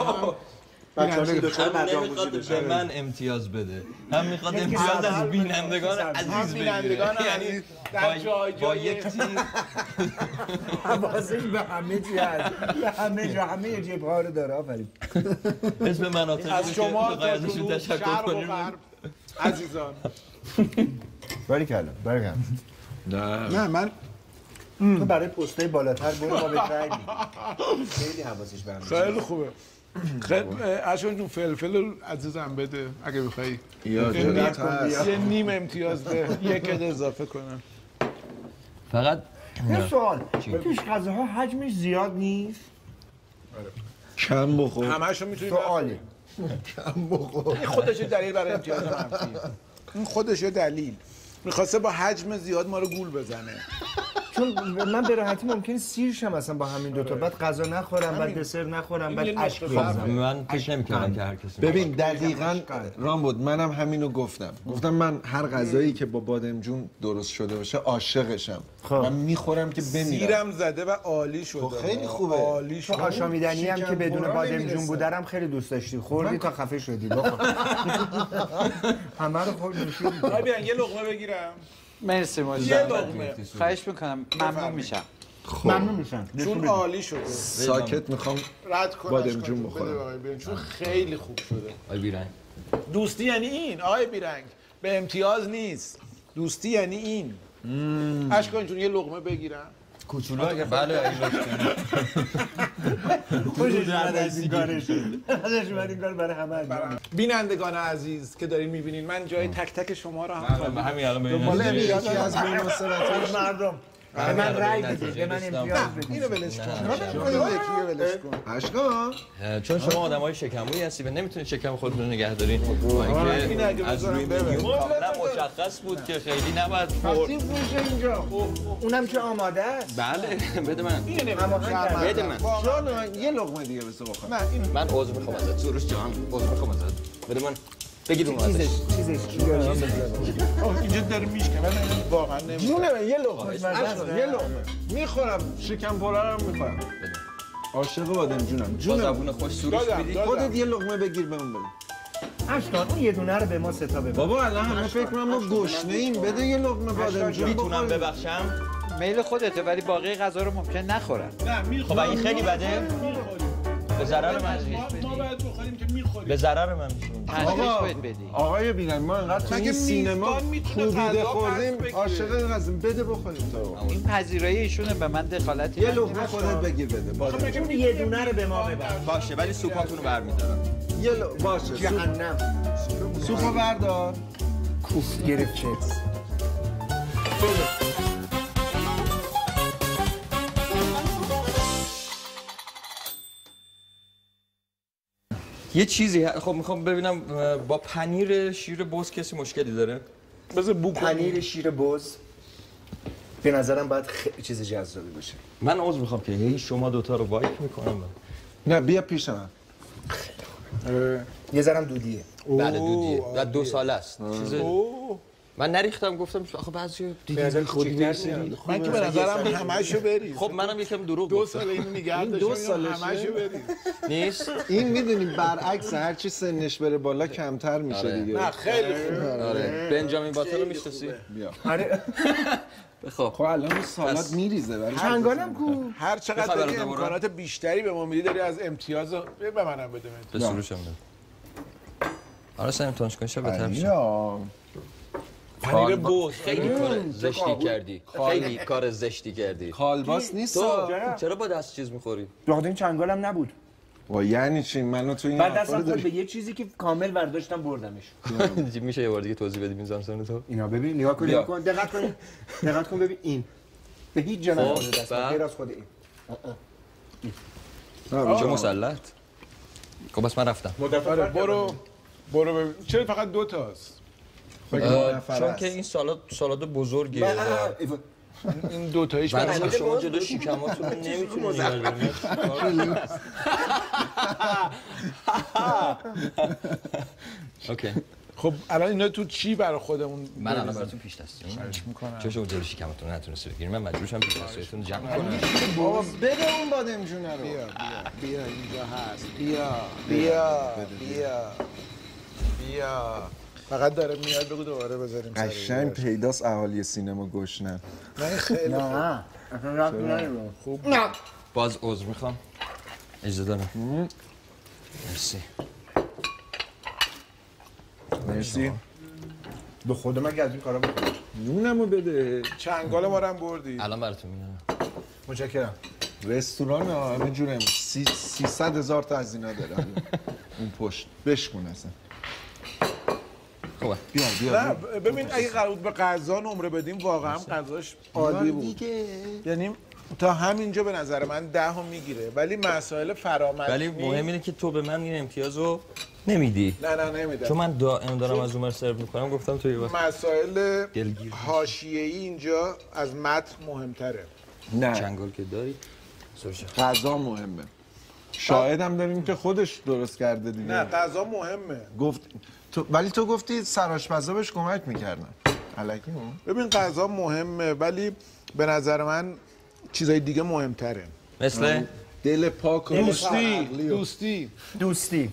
به من امتیاز بده. هم میخواد امتیاز از بینندگان عزیز بگیره. یعنی در با یک تیم حواسش به همه چی هست. به همه جا همه جبهه‌ها رو داره. آفرین. اسم مناطقی از شما تا ازشون تشکر کنیم. عزیزان. باریکلا. نه من تو برای پستای بالاتر برو ما به رای میدیم. خیلی حواسش به همه. خیلی خوبه. خیلی اشون جون فلفل عزیزم بده اگه بخوای. یا جلوت هست. یه نیم امتیاز به یک اضافه کنم. فقط یه سوال. پیش غذاها حجمش زیاد نیست؟ کم بخور. همه‌شو میتونی سوالی. کم بخور. این خودش دلیل برای امتیاز منفی. این خودش دلیل. میخواسته با حجم زیاد ما رو گول بزنه. چون من به راحتی ممکنه سیر شم اصلا با همین دوتا. بعد غذا نخورم، بعد دسر نخورم، بعد اشک بریزم. من فکر نمی‌کردم که هر کسی ببین دقیقاً رام بود. منم همینو گفتم من هر غذایی که با بادمجون درست شده باشه عاشقشم. من میخورم که بمیرم. سیرم زده و عالی شده. خیلی خوبه. عالی شده. آشامیدنی هم که بدون بادمجون بودرم خیلی دوست داشتی. خوردی تا خفه شدی. بخور. همه رو خورد نشید. بیان یه لقمه بگیرم. مرسی یه لقمه. خواهش میکنم. ممنون میشم. ممنون میشم. چون عالی شده. ساکت میخوام رد کنم. بادمجون بخورم. چون خیلی خوب شده. آقای بیرنگ. دوستی یعنی این آقای بیرنگ. به امتیاز نیست. دوستی یعنی این. اشکان جون یه لقمه بگیرم. کوچولو اگه بله خوشش از این کارش. ازش من این کار برای همه انجام. بینندگان عزیز که دارین میبینین من جای تک تک شما رو هم همین الان دنبال ببینید امتیاز از مناسبت مردم به من رای بدید، به من امتیاز بدید. اینو ولش کن. ولش کن. اشکان چون شما آدمای شکمویی هستید و نمیتونید شکم خودتون رو نگه دارین. اینو اگه از روی بذارم منیو کاملا مشخص بود که خیلی نباید خورد. تکلیف میشه اینجا. اونم که آماده است. بله بده من. بده من. جان یه لقمه دیگه بس بخور. نه اینو من عذر میخوام ازت. سروش جان عذر میخوام ازت. بده من. بگید اون ازش. چیزش اینجا داره میشکنه من واقعا نمی‌دونم. جونه یه لقمه. یه لقمه. میخورم شکم پره رو میخورم. عاشق بادم جونم با زبون خوش سروش میدی. خودت یه لقمه بگیر بهمون بده. اشکان اون یه دونه رو به ما ستا ببر. بابا الان همه فکر کنم ما گشنه ایم. بده یه لقمه بادم جون میتونم ببخشم؟ میل خودته ولی باقی غذا رو ممکن نخورن. نه خب این خیلی بده. به ضرر من ما باید بخوریم که میخوریم. به ضرر من میشه. تشخیص باید بدی. آقای بیرن ما انقدر تو این سینما کوبیده خوردیم عاشق غذا بده بخوریم تو. این پذیرایی ایشونه به من دخالتی یه لقمه خودت بگیر بده بادم جون. یه دونه رو به ما ببر. باشه ولی سوپاتون رو برمی‌دارم. باشه جهنم. سوپو بردار. کوف گرفت چه. یه چیزی خب میخوام ببینم با پنیر شیر بز کسی مشکلی داره؟ بذار بو کنیم. پنیر شیر بز به نظرم باید خیلی چیز جذابی باشه. من عذر میخوام که هی شما دوتا رو وایپ میکنم. نه بیا پیش من. یه ذرم دودیه. بله دودیه. و 2 ساله است. چیز من نریختم گفتم آخه بعضی دیگه خودی میرسید. من که به نظرم همه‌شو بری. خب منم یکم دروغ 2 سال اینو نگه داشتم. 2 سالشه همه‌شو بری. نیست. این میدونی برعکس هر چی سنش بره بالا کمتر میشه دیگه. نه خیلی خوبه. آره بنجامین باتن رو میشناسی؟ بیا. آره. خب الان این سالاد میریزه ولی چنگالم کو. هر چقدر داری امکانات بیشتری به ما میدی داری از امتیاز به منم بده. به سروشم بده. آره سن امتحانش کنی شب بهتر میشه. پنیر بوز خیلی کار زشتی کردی. خیلی کار زشتی کردی. کالباس نیست. تو چرا با دست چیز میخوری؟ واقعا این چنگالم نبود. و یعنی چی منو تو این بعد دستم خورد به یه چیزی که کامل برداشتم بردمش. میشه یه بار دیگه توضیح بدی میزان سن تو؟ اینا ببین نگاه کن دقت کن ببین این به هیچ جا نخورده دستم غیر از خود این. چه مسلط. خب بس من رفتم. آره برو ببین. چرا فقط 2 تاست؟ چون که این سالاد بزرگیه. این 2 تاییش بعد شما جلو شکماتون نمیتونید نگه دارید. اوکی. خب الان اینا تو چی برای خودمون؟ من الان براتون پیش دستم میکنم. چون شما جلو شکماتون نتونستید بگیرید من مجبورشم پیش دستتون جمع کنم. بابا بده اون بادم جونه رو. بیا اینجا هست. بیا فقط داره میاد بگو دوباره بذاریم سر. قشنگ پیداست اهالی سینما گشنن. نه خیلی نه خوب. نه باز عذر میخوام. اجازه دارم. مرسی. به خود من که از این کارا بکنم. نونمو بده. چنگال ما رو هم بردی. الان براتون میارم. متشکرم. رستوران همه جوره 300,000 تا از اینا داره. اون پشت بشکن اصلا. خوبه. بیا. ببین اگه قرار بود به غذا نمره بدیم واقعا غذاش عالی بود. یعنی تا همینجا به نظر من 10 میگیره ولی مسائل فرامتنی. ولی مهم اینه که تو به من این امتیازو نمیدی. نه نمیدم. چون من دارم از اونور سرو میکنم گفتم تو یه وقت مسائل حاشیه‌ای اینجا از متن مهمتره. نه چنگال که داری غذا مهمه. شاهدم داریم که خودش درست کرده دیگه. نه غذا مهمه. گفت ولی تو گفتی سرآشپزا بهش کمک میکردن. الکی اون. ببین غذا مهمه ولی به نظر من چیزای دیگه مهمتره. مثل دل پاک و دوستی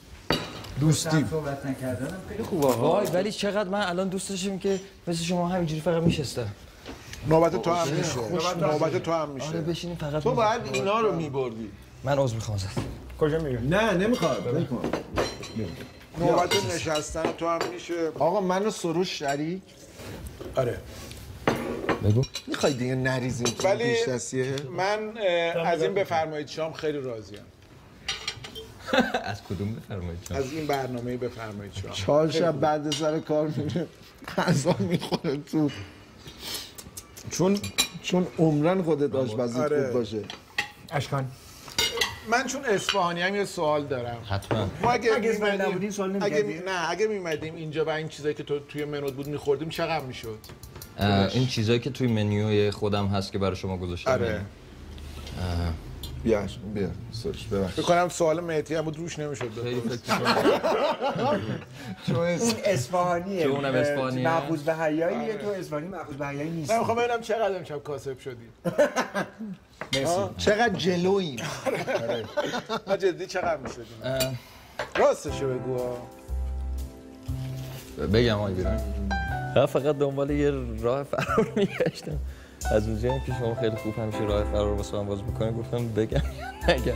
صحبت نکردنم خیلی خوبه. وای ولی چقدر من الان دوست داشتم که مثل شما همینجوری فقط میشستم. نوبت تو هم میشه. آره بشینیم فقط. تو باید اینا رو میبردی. من عذر میخوام ازت. کجا میری؟ نه نمیخواد. نوبت نشستن تو هم میشه. آقا منو سروش شریک. آره. بگو. میخوای دیگه نریزیم تو ولی پیش دستیه؟ من از این بفرمایید شام خیلی راضیم. از کدوم بفرمایید شام؟ از این برنامه بفرمایید شام. 4 شب بعد سر کار میره غذا میخوره تو. چون عمرن خودت آشپزی خوب باشه. اشکان من چون اصفهانی هم یه سوال دارم. حتما. ما اگه میمدیم اینجا و این چیزایی که تو توی منوت بود میخوردیم چقدر میشد؟ این چیزایی که توی منیوی خودم هست که برای شما گذاشتم. آره. بیا سرش ببخش بکنم سوال مهدی هم بود روش نمیشد. چون اصفهانیه. چون اونم اصفهانیه. مأخوذ به حیاییه، تو اصفهانی مأخوذ به حیایی نیست. من میخوام ببینم چقدر امشب کاسب شدی. مرسی. چقدر جلوییم. ما جدی چقدر میشدیم؟ راستشو بگو. بگم آقای بیرون. من فقط دنبال یه راه فرار میگشتم. از اونجایی که شما خیلی خوب همیشه راه فرار رو واسه من باز میکنید گفتم بگم نگم.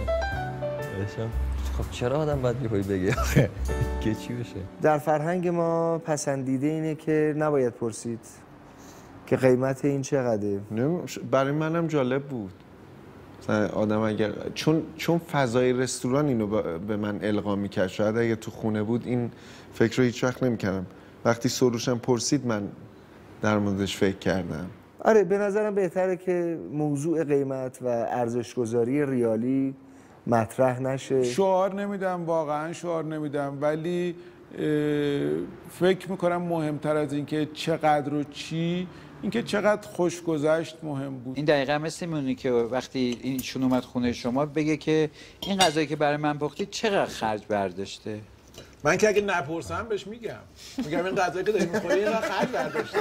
خب چرا آدم باید یهویی بگه آخه که چی بشه؟ در فرهنگ ما پسندیده اینه که نباید پرسید که قیمت این چقدره. برای منم جالب بود. آدم اگر چون فضای رستوران اینو به من القا میکرد، شاید اگه تو خونه بود این فکر رو هیچ وقت نمیکردم. وقتی سروشم پرسید من در موردش فکر کردم. آره به نظرم بهتره که موضوع قیمت و ارزش‌گذاری ریالی مطرح نشه. شعار نمیدم، واقعا شعار نمیدم، ولی فکر میکنم مهمتر از اینکه چقدر و چی، اینکه چقدر خوش گذشت مهم بود. این دقیقا مثل میمونه که وقتی اینشون اومد خونه شما بگه که این غذایی که برای من پختید چقدر خرج برداشته. من که اگه نپرسم بهش میگم این غذایی که داری میخوری اینقدر خرج برداشته.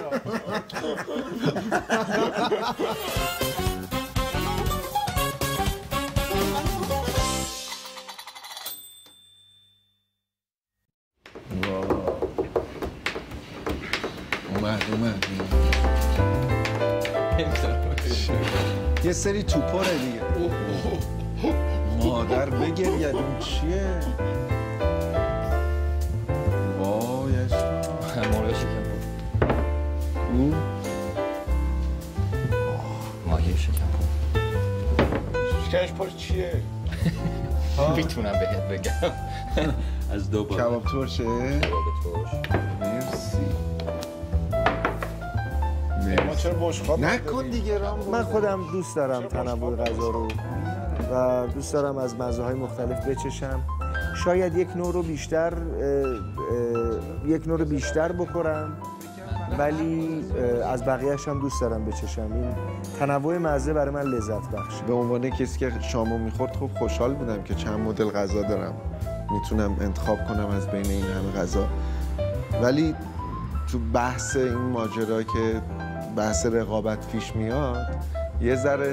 اومد یه سری توپاره دیگه. مادر بگرید این چیه؟ وایش مرغ شکمپور. ماهی شکمپور. شکمش پر چیه؟ میتونم بهت بگم. از دو بار. کباب ترشه؟ کباب ترش. مرسی. ما چرا بشقاب نکن دیگه رام. من خودم دوست دارم تنوع غذا رو و دوست دارم از مزه‌های مختلف بچشم. شاید یک نوع رو بیشتر بخورم، ولی از بقیه‌اش هم دوست دارم بچشم. این تنوع مزه برای من لذت بخشه. به عنوان کسی که شامو میخورد خب خوشحال بودم که چند مدل غذا دارم، میتونم انتخاب کنم از بین این همه غذا. ولی تو بحث این ماجرا که بحث رقابت پیش میاد یه ذره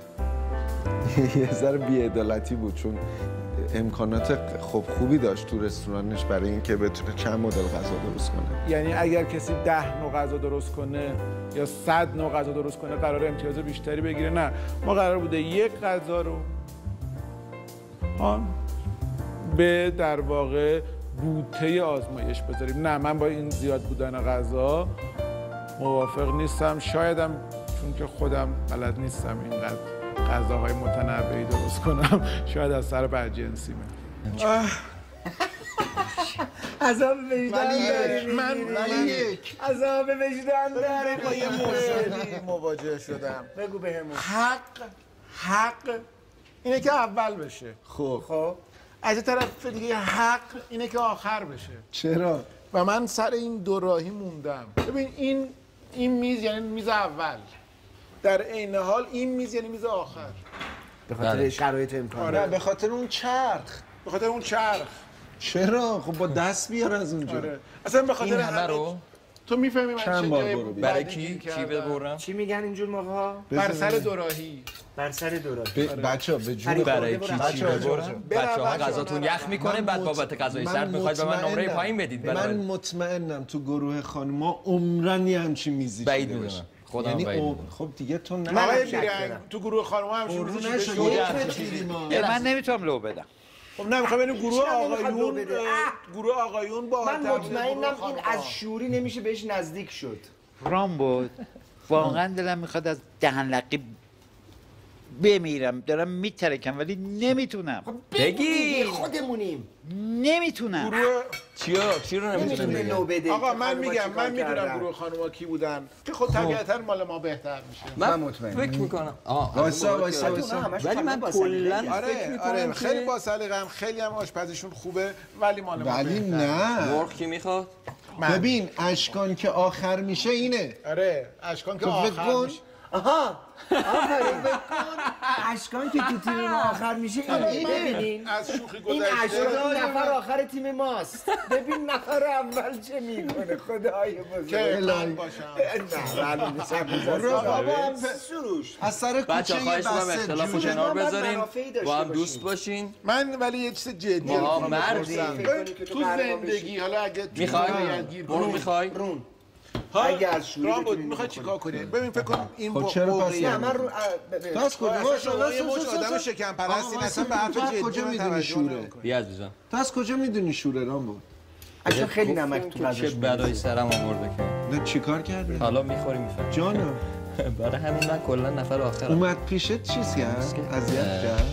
بی‌عدالتی بود، چون امکانات خوبی داشت تو رستورانش برای اینکه بتونه چند مدل غذا درست کنه. یعنی اگر کسی 10 نوع غذا درست کنه یا 100 نوع غذا درست کنه قرار امتیاز بیشتری بگیره. نه، ما قرار بوده یک غذا رو به در واقع بوته آزمایش بذاریم. نه، من با این زیاد بودن غذا موافق نیستم. شایدم چون که خودم بلد نیستم اینقدر غذاهای متنوعی درست کنم، شاید از سر بدجنسیمه. عذاب وجدان داری. من عذاب وجدان داری. با یه مشکلی مواجه شدم. بگو بهمون. حق اینه که اول بشه. خب از طرف دیگه حق اینه که آخر بشه. چرا؟ و من سر این دو راهی موندم. ببین این میز یعنی میز اول، در عین حال این میز یعنی میز آخر. به خاطر شرایط امکان. نه، به خاطر اون چرخ. چرا؟ خب با دست بیار از اونجا. آره. اصلا به خاطر این همه رو تو میفهمی من چند بار برو بیا. برای کی ببرم؟ چی میگن اینجور موقع‌ها؟ بر سر دوراهی. بر سر دوراهی. بچه‌ها به جون برای کی ببرم؟ بچه‌ها غذاتون یخ میکنه بعد بابت غذای سرد میخواید به من نمره پایین بدید. من مطمئنم تو گروه خانم‌ها عمرن یه همچین میزی بعید میدونم. خودم یعنی بعید میدونم. خب دیگه تو نه. آقای بیرنگ تو گروه خانم‌ها همچین میزی من نمیتونم لو بدم. خب نمیخوام اینو گروه آقایون با من مطمئنم این از شوری نمیشه بهش نزدیک شد. رام بود. واقعا دلم میخواد از دهن لقی بمیرم، دارم میترکم ولی نمیتونم. بگی خودمونیم. نمیتونم. چی رو نمیتونم بگم؟ آقا من میدونم گروه خانوما کی بودن که خود طبیعتا مال ما بهتر میشه. من مطمئنم فکر میکنم. وایسا ولی من کلا فکر میکنم خیلی با سلیقه‌ام، خیلی هم آشپزیشون خوبه ولی مال ما ولی نه. مرغ کی میخواد؟ ببین اشکان که آخر میشه اینه. آره اشکان که آخر میشه. آها آفرین. اشکان که تو تیم ما آخر میشه این ببینین از شوخی این گذشته اشکان نفر آخر تیم ماست ببین نفر اول چه میکنه خدای بزرگ که من باشم نه معلوم نیست سروش از سر کوچه بچه‌ها خواهش می‌کنم اختلاف رو کنار بذاریم با هم دوست باشین. من ولی یه چیز جدی ما مردیم تو زندگی حالا اگه میخوای برو میخوای اگه از شوری رام میخوای چیکار کنی؟ ببین فکر کن این نه من رو تاس کجا شما یه مش آدم شکم پرستین اصلا به حرف جدی کجا میدونی شوره؟ بیا عزیزم تاس کجا میدونی شوره رامبو؟ اصلا خیلی نمک تو چه غذاش بلایی سرم آورده که نه چیکار کرده؟ حالا میخوری میفهمی جانم برای همین من کلا نفر آخرم. اومد پیشت چیز کرد؟ اذیت کرد؟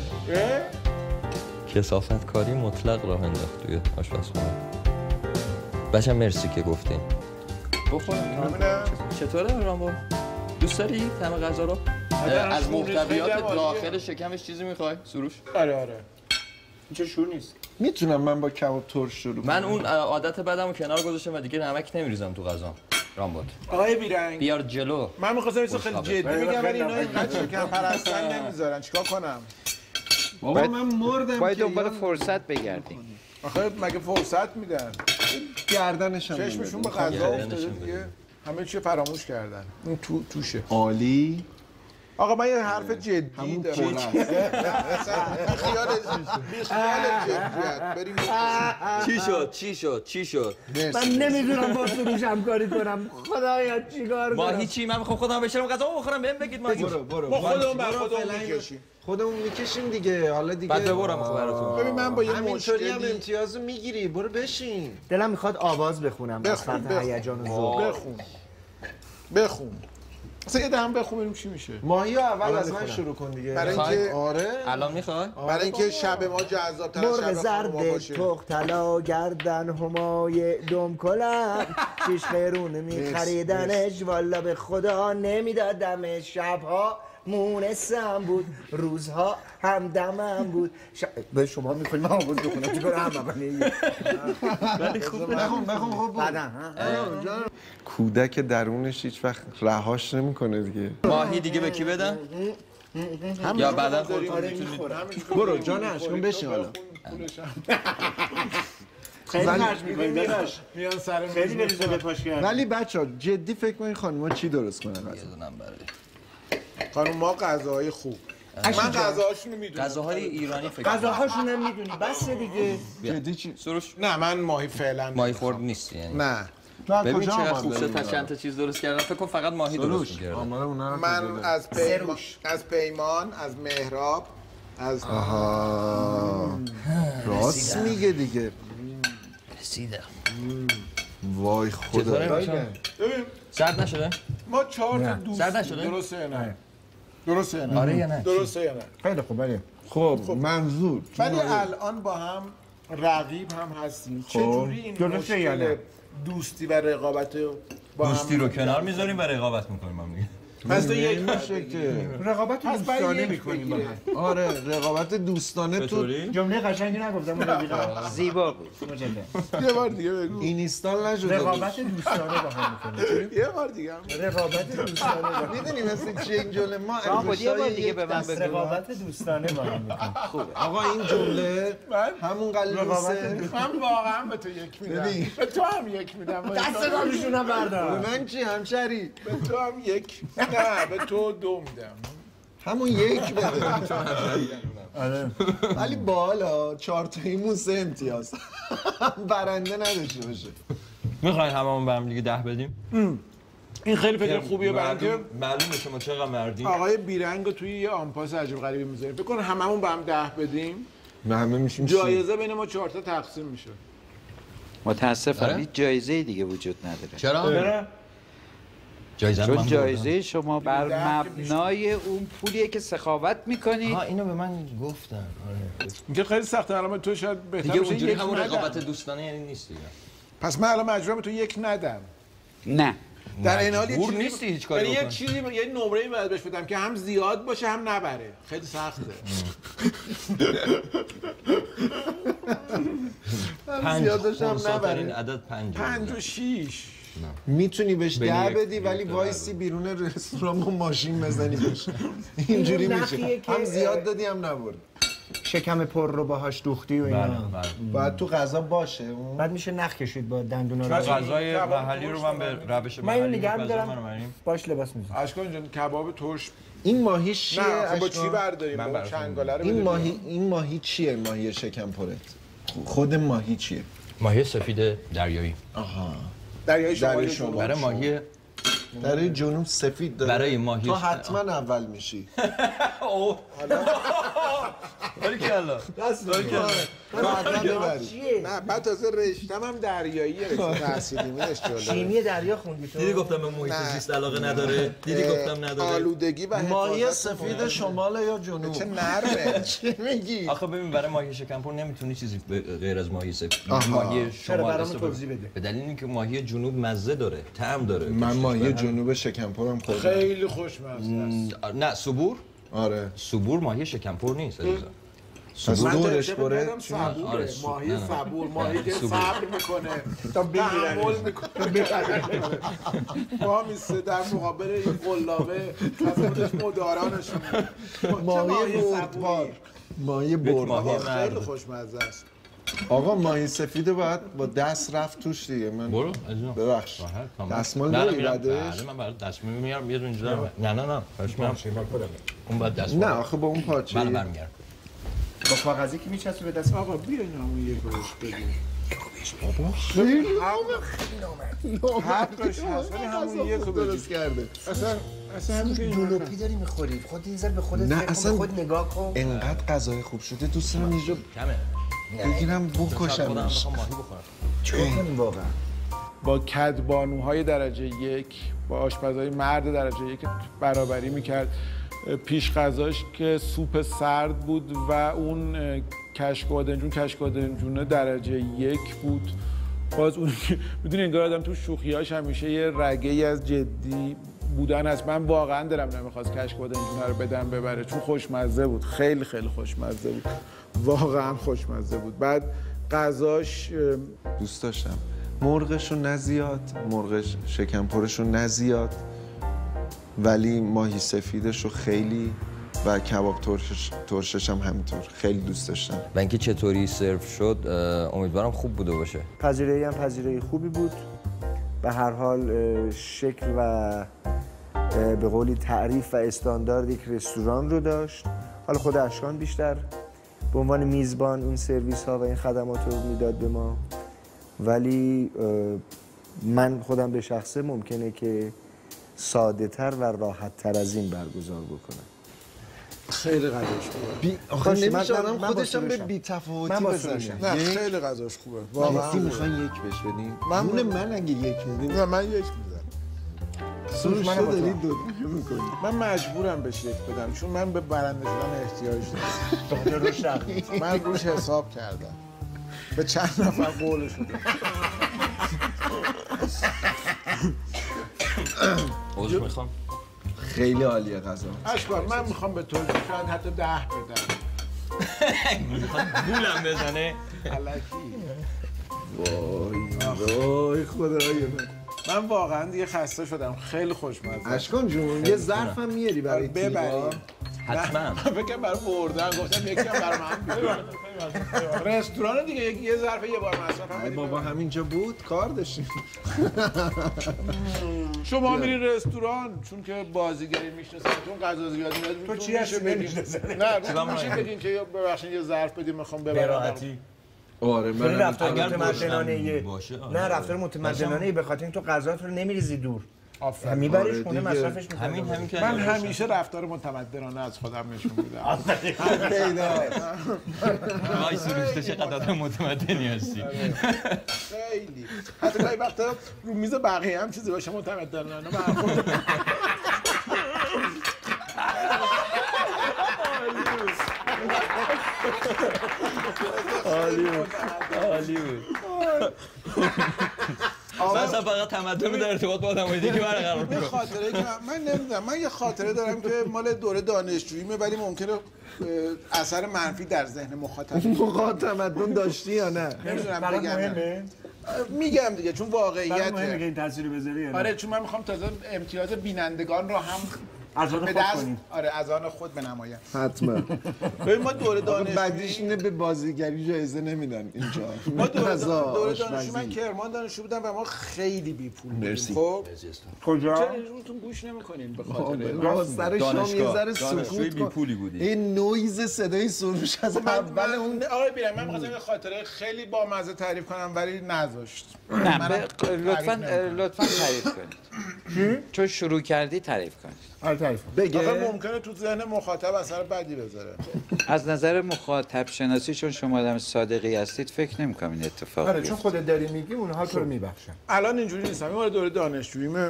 کثافت کاری مطلق راه انداخت توی آشپزخونه. بچه‌ها مرسی که گفتین. بخورم. چطوره رامبو؟ دوست داری طعم غذا رو؟ از محتویات داخل شکمش چیزی میخوای؟ سروش؟ آره چه شور نیست میتونم من با کباب ترش شروع کنم؟ من اون عادت بدمو کنار گذاشتم و دیگه نمک نمیریزم تو غذا. رامبو آقای بیرنگ بیار جلو. من می‌خواستم یه خیلی جدی بگم ولی اینا اینقدر شکم پرستن نمیذارن چیکار کنم؟ بابا من مردم باید دنبال فرصت بگردیم. آخه مگه فرصت میدن؟ گردنشم چشمشون به غذا افتاده دیگه همه چی فراموش کردن. این توشه. عالی. آقا من یه حرف جدی دارم. خیال جدیت بریم. چی شد؟ من نمیدونم با سروش همکاری کنم خدایا چیکار کنم ما هیچی من میخوام خودم بشینم غذا بخورم بهم بگید ما برو ما خودمون میکشیم. خودمون میکشیم دیگه حالا دیگه بعد ببرم براتون. ببین من با یه همینطوری هم مشکلی امتیازو میگیری برو بشین دلم میخواد آواز بخونم از فرط هیجان و ذوق بخون اصلا یه دهم بخون ببینیم چی میشه. ماهی اول از من شروع کن دیگه برای اینکه آره الان میخوای؟ برای اینکه شب ما جذاب‌تر از مرغ شب زرد خانوما باشه. تخ طلا گردن همای دم کلم 6 قرون میخریدنش والا به خدا نمیدادمش شبها مونسم بود روزها همدمم بود به شما میخوایی من آواز بخونم چیکار هم بخون خوب بود کودک درونش هیچ وقت رهاش نمیکنه دیگه. ماهی دیگه به کی بدم؟ یا بعدا خودتون میتونید برو جان اشکون بشین حالا خیلی خرج میکنیم داداش میان سر خیلی بریزه به پاش کرد ولی بچه‌ها جدی فکر کنین خانم‌ها چی درست کنن غذا؟ خانوما غذاهای خوب من غذاهاشونو میدونم. غذاهای ایرانی فکر غذاهاشون هم میدونی بس دیگه جدی چی؟ سروش نه من ماهی فعلا ماهی خورد نیست یعنی. نه ببین چقدر خوبه تا چند تا چیز درست کردن فکر کن فقط ماهی درست می‌کردن. آمار اونا رو من از پیمان از مهراب از راست میگه دیگه رسیدم. وای خدا ببین سرد نشده؟ ما 4 تا دوست سرد نشده؟ درسته یا نه درسته یا نه آره یا نه؟ درسته یا نه خیلی خوب ولی خب منظور ولی الان با هم رقیب هم هستیم چجوری این مشکل دوستی و رقابت با هم دوستی رو کنار میذاریم و رقابت میکنیم هم دیگه. پس تو یک نمیشه که رقابت دوستانه میکنیم با هم آره رقابت دوستانه تو جمله قشنگی نگفتم رفیقم زیبا بود. یه بار دیگه بگو اینستال نشده رقابت دوستانه با هم میکنیم یه بار دیگه رقابت دوستانه با هم میدونی مثل چه این جمله ما یه بار دیگه به من بگو. رقابت دوستانه با هم میکنیم خوبه آقا این جمله همون قلوسه من واقعا به تو یک میدم به تو هم یک میدم دست قابلشون هم بردار من چی همشری به تو هم یک نه به تو 2 میدم همون یک بده آره ولی بالا 4 تاییمون 3 امتیاز برنده نداشته باشه. میخواین هممون به هم دیگه 10 بدیم؟ این خیلی فکر خوبیه برای اینکه معلومه شما چقدر مردین. آقای بیرنگو توی یه آنپاس عجیب غریبی میذاریم فکر کن هممون به هم 10 بدیم همه میشیم جایزه بین ما 4 تا تقسیم میشه. متاسفم هیچ جایزه دیگه وجود نداره. چرا؟ جایزه چون جایزه شما بر مبنای اون پولیه که سخاوت میکنی. اینو به من گفتن. آره. اینکه خیلی سخته الان تو شاید بهتر دیگه باشه اونجوری یک همون ندم. رقابت دوستانه یعنی نیست دیگه. پس من الان مجبورم تو یک ندم. نه در این حال مجبور نیستی هیچ کاری یعنی بکنی. یک چیزی یه نمره‌ای باید بهش بدم که هم زیاد باشه هم نبره. خیلی سخته. 5 زیادش هم نبره. عدد 5 5 و 6 میتونی بهش بین ده یک بدی ولی لیتر وایسی بیرون رستوران با ماشین بزنی بهش. اینجوری میشه. نخیه که- هم زیاد دادی هم نبرد. شکم پر رو باهاش دوختی و اینا. باید تو غذا باشه اون. بعد میشه نخ کشید با دندونا رو. غذای محلی رو من به روش من اینو محلی نگه غذا می‌دارم. بنابراین باش لباس میذارم. اشکان جان کباب ترش این ماهی چیه؟ نه آخه با چی اشکان؟ برداریم؟ من با براتون چنگاله رو این بدیم. ماهی چیه؟ ماهی شکمپرت. خود ماهی چیه؟ ماهی سفید دریایی. آها. دریای دریای شمالی شمال. برای ماهی در جنوب سفید داره. برای ماهی تو حتما اول میشی. ولی کلا تو حتما ببری. نه بعد تازه رشتم هم دریاییه رشته تحصیلی میدش جلو. شیمی دریا خوندی تو؟ دیدی گفتم به محیط زیست علاقه نداره. دیدی گفتم نداره. آلودگی و ماهی حفاظت سفید شمال یا جنوب؟ چه نرمه. چی میگی؟ آخه ببین برای ماهی شکمپور نمیتونی چیزی غیر از ماهی سفید. آها. ماهی چرا شمال برامون استفاده- توضیح بده. به دلیل اینکه ماهی جنوب مزه داره، طعم داره. من ماهی جنوب شکمپرم خوردم. خیلی خوشمزه است. نه صبور آره. صبور ماهی شکمپور نیست عزیزم. پس من دورش داشته بره. بودم صبوره آره، ماهی نه، نه. صبور ماهی که صبور. صبر میکنه تا تحمل میکنه ما میسته در مقابل این قلابه از خودش مدارانشون ماهی بردبار. ماهی ماهی بردبار. خیلی خوشمزه است. آقا ماهی سفیده باید با دست رفت توش دیگه. من برو عزیزم. ببخش. راحت، کامل. دستمال نه، داری میرم. بعدش؟ بله من برای دستمال میارم یه دونه اینجا دارم. نه باش میرم. اون بعد دستمال. نه آخه با اون پاچه. من برمیگردم. با کاغذی که میچسبه به دست. آقا بیاین همون یه گوش بدیم خیلی حقش هست ولی همون یه درست کرده. اصلا همین که دولوپی داری میخوری. خود این ذره به خودت نه، فکر کن، اصلا به خود نگاه کن. انقدر غذای خوب شده دوست دارم یه جا کمه. بگیرم خودم بکشمش. میخوام ماهی بخورم. چیکار کنیم واقعا؟ با کدبانوهای درجه یک با آشپزهای مرد درجه یک برابری میکرد. پیش غذاش که سوپ سرد بود و اون کشک‌بادمجون درجه یک بود. باز اون میدونی انگار آدم تو شوخیاش همیشه یه رگه‌ای از جدی بودن هست. من واقعا دلم نمیخواست کشک‌بادمجون رو بدم ببره چون خوشمزه بود، خیلی خیلی خوشمزه بود، واقعا خوشمزه بود. بعد غذاش دوست داشتم مرغشو نه زیاد، مرغ شکمپرشو نه زیاد، ولی ماهی سفیدشو خیلی و کباب ترشش هم همینطور خیلی دوست داشتم. و اینکه چطوری سرو شد امیدوارم خوب بوده باشه. پذیرایی هم پذیرایی خوبی بود. به هر حال شکل و به قولی تعریف و استاندارد یک رستوران رو داشت. حالا خود اشکان بیشتر به عنوان میزبان این سرویس ها و این خدمات رو میداد به ما، ولی من خودم به شخصه ممکنه که ساده تر و راحت تر از این برگزار بکنم. خیلی غذاش خوبه. آخه نمیشه آدم من خودش هم به با بی‌تفاوتی بزنه. نه خیلی غذاش خوبه واقعا واقعا. میخواین یک بهش بدیم؟ من اگه یک بدیم نه من یک میدم. سروش من با تو. دارید دو میکنی. من مجبورم بهش یک بدم چون من به برنده شدن احتیاج دارم. دکتر روش رفت. من روش حساب کردم. به چند نفر قول شده. عذر میخوام. خیلی عالیه غذا. اشکان من میخوام به تو شاید حتی 10 بدم. گولم بزنه. الکی. وای خدای من. من واقعا دیگه خسته شدم. خیلی خوشمزه. اشکان جون یه ظرفم میاری برای تیغا؟ ببریم. حتما. فکر برای بردن گفتم یکی هم برای من بیار. رستوران دیگه یه ظرف یه بار مصرف هم ای بدیم. بابا همینجا بود کار داشتیم. شما میری رستوران چون که بازیگری میشناسیتون غذا زیاد میاد. تو چی هستی نمیشناسه؟ نه میشه بگین که ببخشید یه ظرف بدیم میخوام ببرم. براحتی. آره خیلی من رفتار اگر متمدنانه باشه، آره. نه رفتار متمدنانه به خاطر اینکه تو غذات رو نمیریزی دور. آفرین. میبریش آره خونه دیگه. مصرفش میکنی. همین که من همیشه رفتار متمدنانه از خودم نشون میدم. پیدا. وای سروش تو چقدر آدم متمدنی هستی. خیلی. حتی گاهی وقتا رو میز بقیه هم چیزی باشه متمدنانه برخورد. عالی بود. مثلا فقط تمدن در ارتباط با آدمای دیگه برقرار به کنه. خاطره که من نمیدونم، من یه خاطره دارم که مال دوره دانشجوییمه ولی ممکنه اثر منفی در ذهن مخاطب. تمدن داشتی یا نه؟ نمیدونم برات بگم. مهمه؟ میگم دیگه چون واقعیت مهمه که این تاثیر بذاری. آره چون من میخوام تازه امتیاز بینندگان رو هم از آن خود کنیم. آره از آن خود بنمایم. حتما. ببین ما دوره دانشجویی بعدیش اینه به بازیگری جایزه نمیدن اینجا. ما دوره دانشجویی من کرمان دانشجو بودم و ما خیلی بی پول بودیم. خب کجا؟ چرا روتون گوش نمی‌کنین به خاطر راه سر شام یه ذره سکوت بی پولی بودی. این نویز صدای سروش از اول اون آقای بیرم من می‌خواستم یه خاطره خیلی بامزه تعریف کنم ولی نذاشت. نه لطفاً تعریف کنید. چون شروع کردی تعریف کنید. آره تعریف. بگه ممکنه تو ذهن مخاطب اثر بدی بذاره. از نظر مخاطب شناسی چون شما آدم صادقی هستید فکر نمی‌کنم این اتفاق آره چون خودت داری میگی اونها تو رو میبخشن. الان اینجوری نیستم. این دوره دانشجوییمه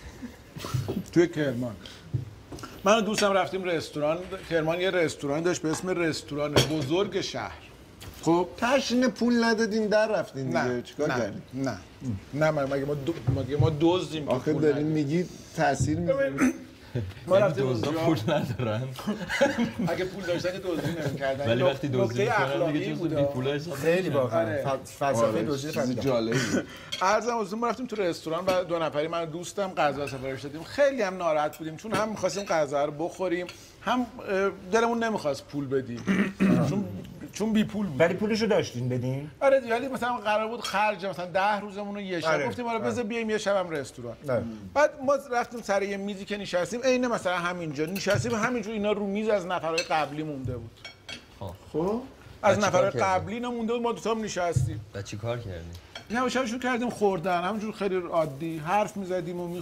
توی کرمان. من و دوستم رفتیم رستوران. کرمان یه رستوران داشت به اسم رستوران بزرگ شهر. خب تشین پول ندادین در رفتین دیگه چیکار کردین؟ نه مگه ما دزدیم که آخه دارین میگی تاثیر میذاره. ما رفتیم دزدا پول ندارن. اگه پول داشتن که دزدی نمی‌کردن. ولی وقتی دزدی می‌کنن دیگه جزء بی پولا حساب خیلی واقعا فلسفه دزدی جالبه. عرضم حضور ما رفتیم تو رستوران و 2 نفری من و دوستم غذا سفارش دادیم. خیلی هم ناراحت بودیم چون هم می‌خواستیم غذا رو بخوریم هم دلمون نمی‌خواست پول بدیم. چون بی پول بود. ولی پولشو داشتین بدین؟ آره ولی مثلا قرار بود خرج مثلا 10 روزمون رو یه شب گفتیم آره بذار بیایم یه شبم رستوران. بعد ما رفتیم سر یه میزی که نشستیم عین مثلا همینجا نشستیم همینجور اینا رو میز از نفرای قبلی مونده بود. خب از نفرای قبلی اینا مونده بود ما دو تا هم نشستیم. بعد چیکار کردیم؟ یواشا شروع کردیم خوردن همینجور خیلی عادی حرف می‌زدیم و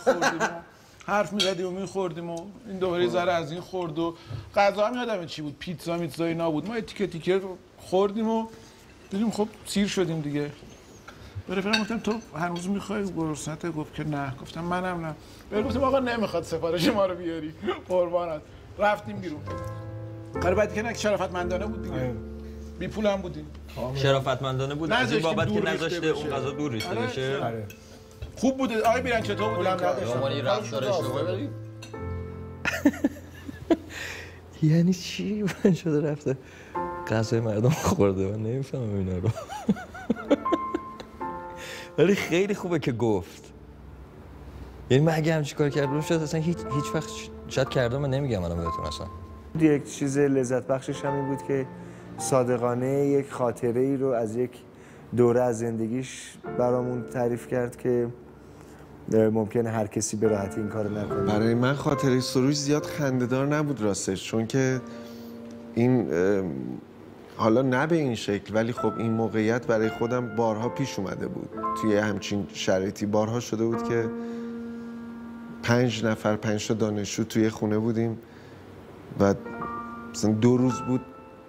می‌خوردیم و این دوباره ذره از این خورد و غذا هم یادم چی بود پیتزا اینا بود ما تیکه تیکه خوردیم و دیدیم خب سیر شدیم دیگه. رفیقم گفتم تو هنوز می‌خوای گرسنته؟ گفت که نه. گفتم منم نه. گفتم آقا نمیخواد سفارش ما رو بیاری قربانت. رفتیم بیرون. کار بعد که شرافتمندانه بود دیگه. بی پول هم بودیم. شرافتمندانه بود از این بابت که نذاشته اون غذا دور ریخته بشه. خوب بود. آقای بیرن چطور بود؟ شماری رفتار اشتباهی یعنی چی من شده رفته غذای مردم خورده من نمیفهمم اینا رو. ولی خیلی خوبه که گفت. یعنی من اگه همچین کار کردم شاید اصلا هیچ وقت شاید کردم من نمیگم الان بهتون اصلا. یک چیز لذت بخشش همین بود که صادقانه یک خاطره ای رو از یک دوره از زندگیش برامون تعریف کرد که ممکنه هر کسی به راحتی این کارو نکنه. برای من خاطره سروش زیاد خنده‌دار نبود راستش چون که این حالا نه به این شکل ولی خب این موقعیت برای خودم بارها پیش اومده بود توی همچین شرایطی. بارها شده بود که 5 تا دانشجو توی خونه بودیم و مثلا 2 روز بود